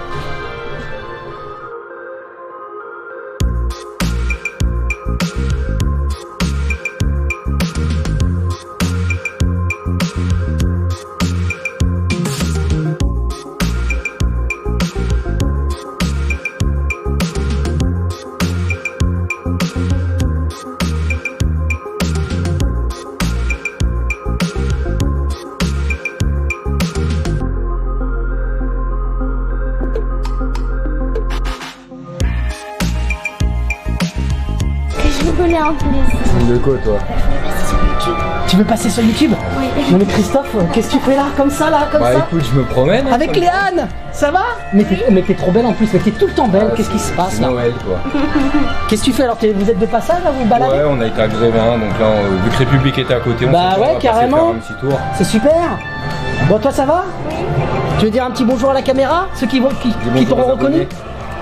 Speaker 6: Je rigolais en plus.
Speaker 3: De quoi toi?
Speaker 2: Tu veux passer sur YouTube?
Speaker 6: Oui.
Speaker 2: Non mais Christophe, qu'est-ce que tu fais là? Comme ça là, comme
Speaker 7: Bah
Speaker 2: ça?
Speaker 7: écoute, je me promène. hein,
Speaker 2: Avec
Speaker 7: comme
Speaker 2: Léane. Ça va? Mais t'es mais t'es trop belle en plus, mais t'es tout le temps belle.
Speaker 7: ça.
Speaker 2: Qu'est-ce qui se passe
Speaker 7: C'est
Speaker 2: là?
Speaker 7: Noël quoi.
Speaker 2: Qu'est-ce que tu fais alors? T'es- Vous êtes de passage là? Vous vous baladez?
Speaker 7: Ouais, on a été à Grévin, donc là, on- vu que République était à côté, on
Speaker 2: Bah
Speaker 7: s'est dit,
Speaker 2: ouais,
Speaker 7: on va passer
Speaker 2: carrément.
Speaker 7: faire un petit tour.
Speaker 2: C'est super. Bon, toi ça va? Tu veux dire un petit bonjour à la caméra? Ceux qui, vont, qui,
Speaker 7: Dis
Speaker 2: qui
Speaker 7: bonjour
Speaker 2: t'auront
Speaker 7: aux
Speaker 2: reconnu?
Speaker 7: abonnés.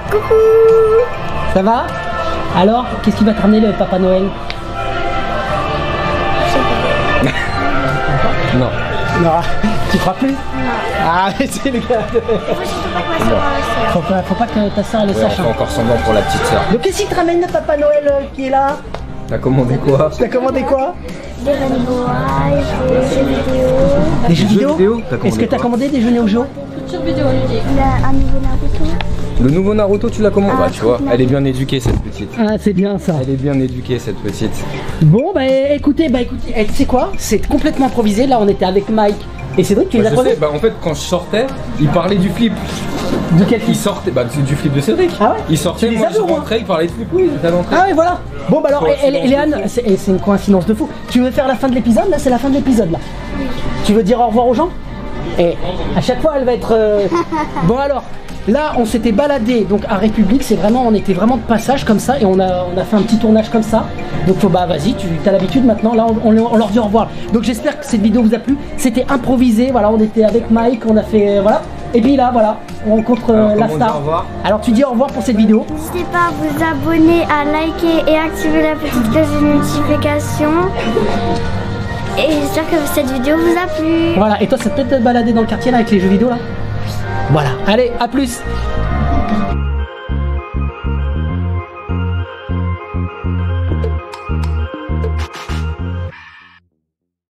Speaker 2: Ça va? Alors, qu'est-ce qui va te ramener le Papa Noël?
Speaker 7: Non.
Speaker 2: Non, tu crois plus? Ah, mais c'est le gars. Faut pas, faut pas que ta soeur le
Speaker 7: Ouais, on
Speaker 2: sache.
Speaker 7: fait
Speaker 2: hein.
Speaker 7: encore semblant pour la petite sœur.
Speaker 2: Donc qu'est-ce qui te ramène le Papa Noël euh, qui est là?
Speaker 7: T'as commandé quoi?
Speaker 2: T'as commandé quoi?
Speaker 6: Des rainbowages, des jeux vidéo,
Speaker 2: Des jeux vidéo?
Speaker 7: vidéo T'as commandé
Speaker 2: Est-ce que t'as
Speaker 7: quoi
Speaker 2: commandé des jeux Neo Geo?
Speaker 6: la- un nouveau Naruto.
Speaker 7: Le nouveau Naruto, tu l'as commandé?
Speaker 6: Ah,
Speaker 7: Bah tu vois,
Speaker 6: complètement.
Speaker 7: elle est bien éduquée cette petite.
Speaker 2: Ah, c'est bien ça.
Speaker 7: Elle est bien éduquée cette petite.
Speaker 2: Bon, bah écoutez, bah écoutez, eh, tu sais quoi? C'est complètement improvisé. Là, on était avec Mike et Cédric, tu
Speaker 7: Bah,
Speaker 2: les as
Speaker 7: je
Speaker 2: croisés?
Speaker 7: sais, bah en fait quand je sortais, il parlait du flip.
Speaker 2: De quel
Speaker 7: Il
Speaker 2: film?
Speaker 7: sortait, bah c'est du flip de Cédric.
Speaker 2: Ah ouais
Speaker 7: Il sortait,
Speaker 2: Tu les
Speaker 7: moi
Speaker 2: as
Speaker 7: je
Speaker 2: vus, au moins
Speaker 7: rentrais, il parlait de flip, oui, j'étais à l'entrée.
Speaker 2: Ah ouais, voilà. Bon, bah alors,
Speaker 7: Coïncidence
Speaker 2: et- et-
Speaker 7: de
Speaker 2: Léane,
Speaker 7: fou.
Speaker 2: c'est et c'est une coïncidence de fou. Tu veux faire la fin de l'épisode? Là, c'est la fin de l'épisode, là. Tu veux dire au revoir aux gens? Et à chaque fois, elle va être... euh, Bon, alors, là, on s'était baladé donc à République. C'est vraiment... On était vraiment de passage comme ça. Et on a, on a fait un petit tournage comme ça. Donc, faut, bah, vas-y, tu as l'habitude maintenant. Là, on, on- on leur dit au revoir. Donc, j'espère que cette vidéo vous a plu. C'était improvisé. Voilà, on était avec Mike. On a fait... euh, voilà. Et puis là, voilà, on rencontre euh,
Speaker 7: Alors,
Speaker 2: la
Speaker 7: comment on dit
Speaker 2: star.
Speaker 7: au revoir?
Speaker 2: Alors, tu dis au revoir pour cette vidéo.
Speaker 6: N'hésitez pas à vous abonner, à liker et activer la petite cloche de notification. Et j'espère que cette vidéo vous a plu.
Speaker 2: Voilà, et toi, c'est peut-être te balader dans le quartier là avec les jeux vidéo là. Voilà, allez, à plus.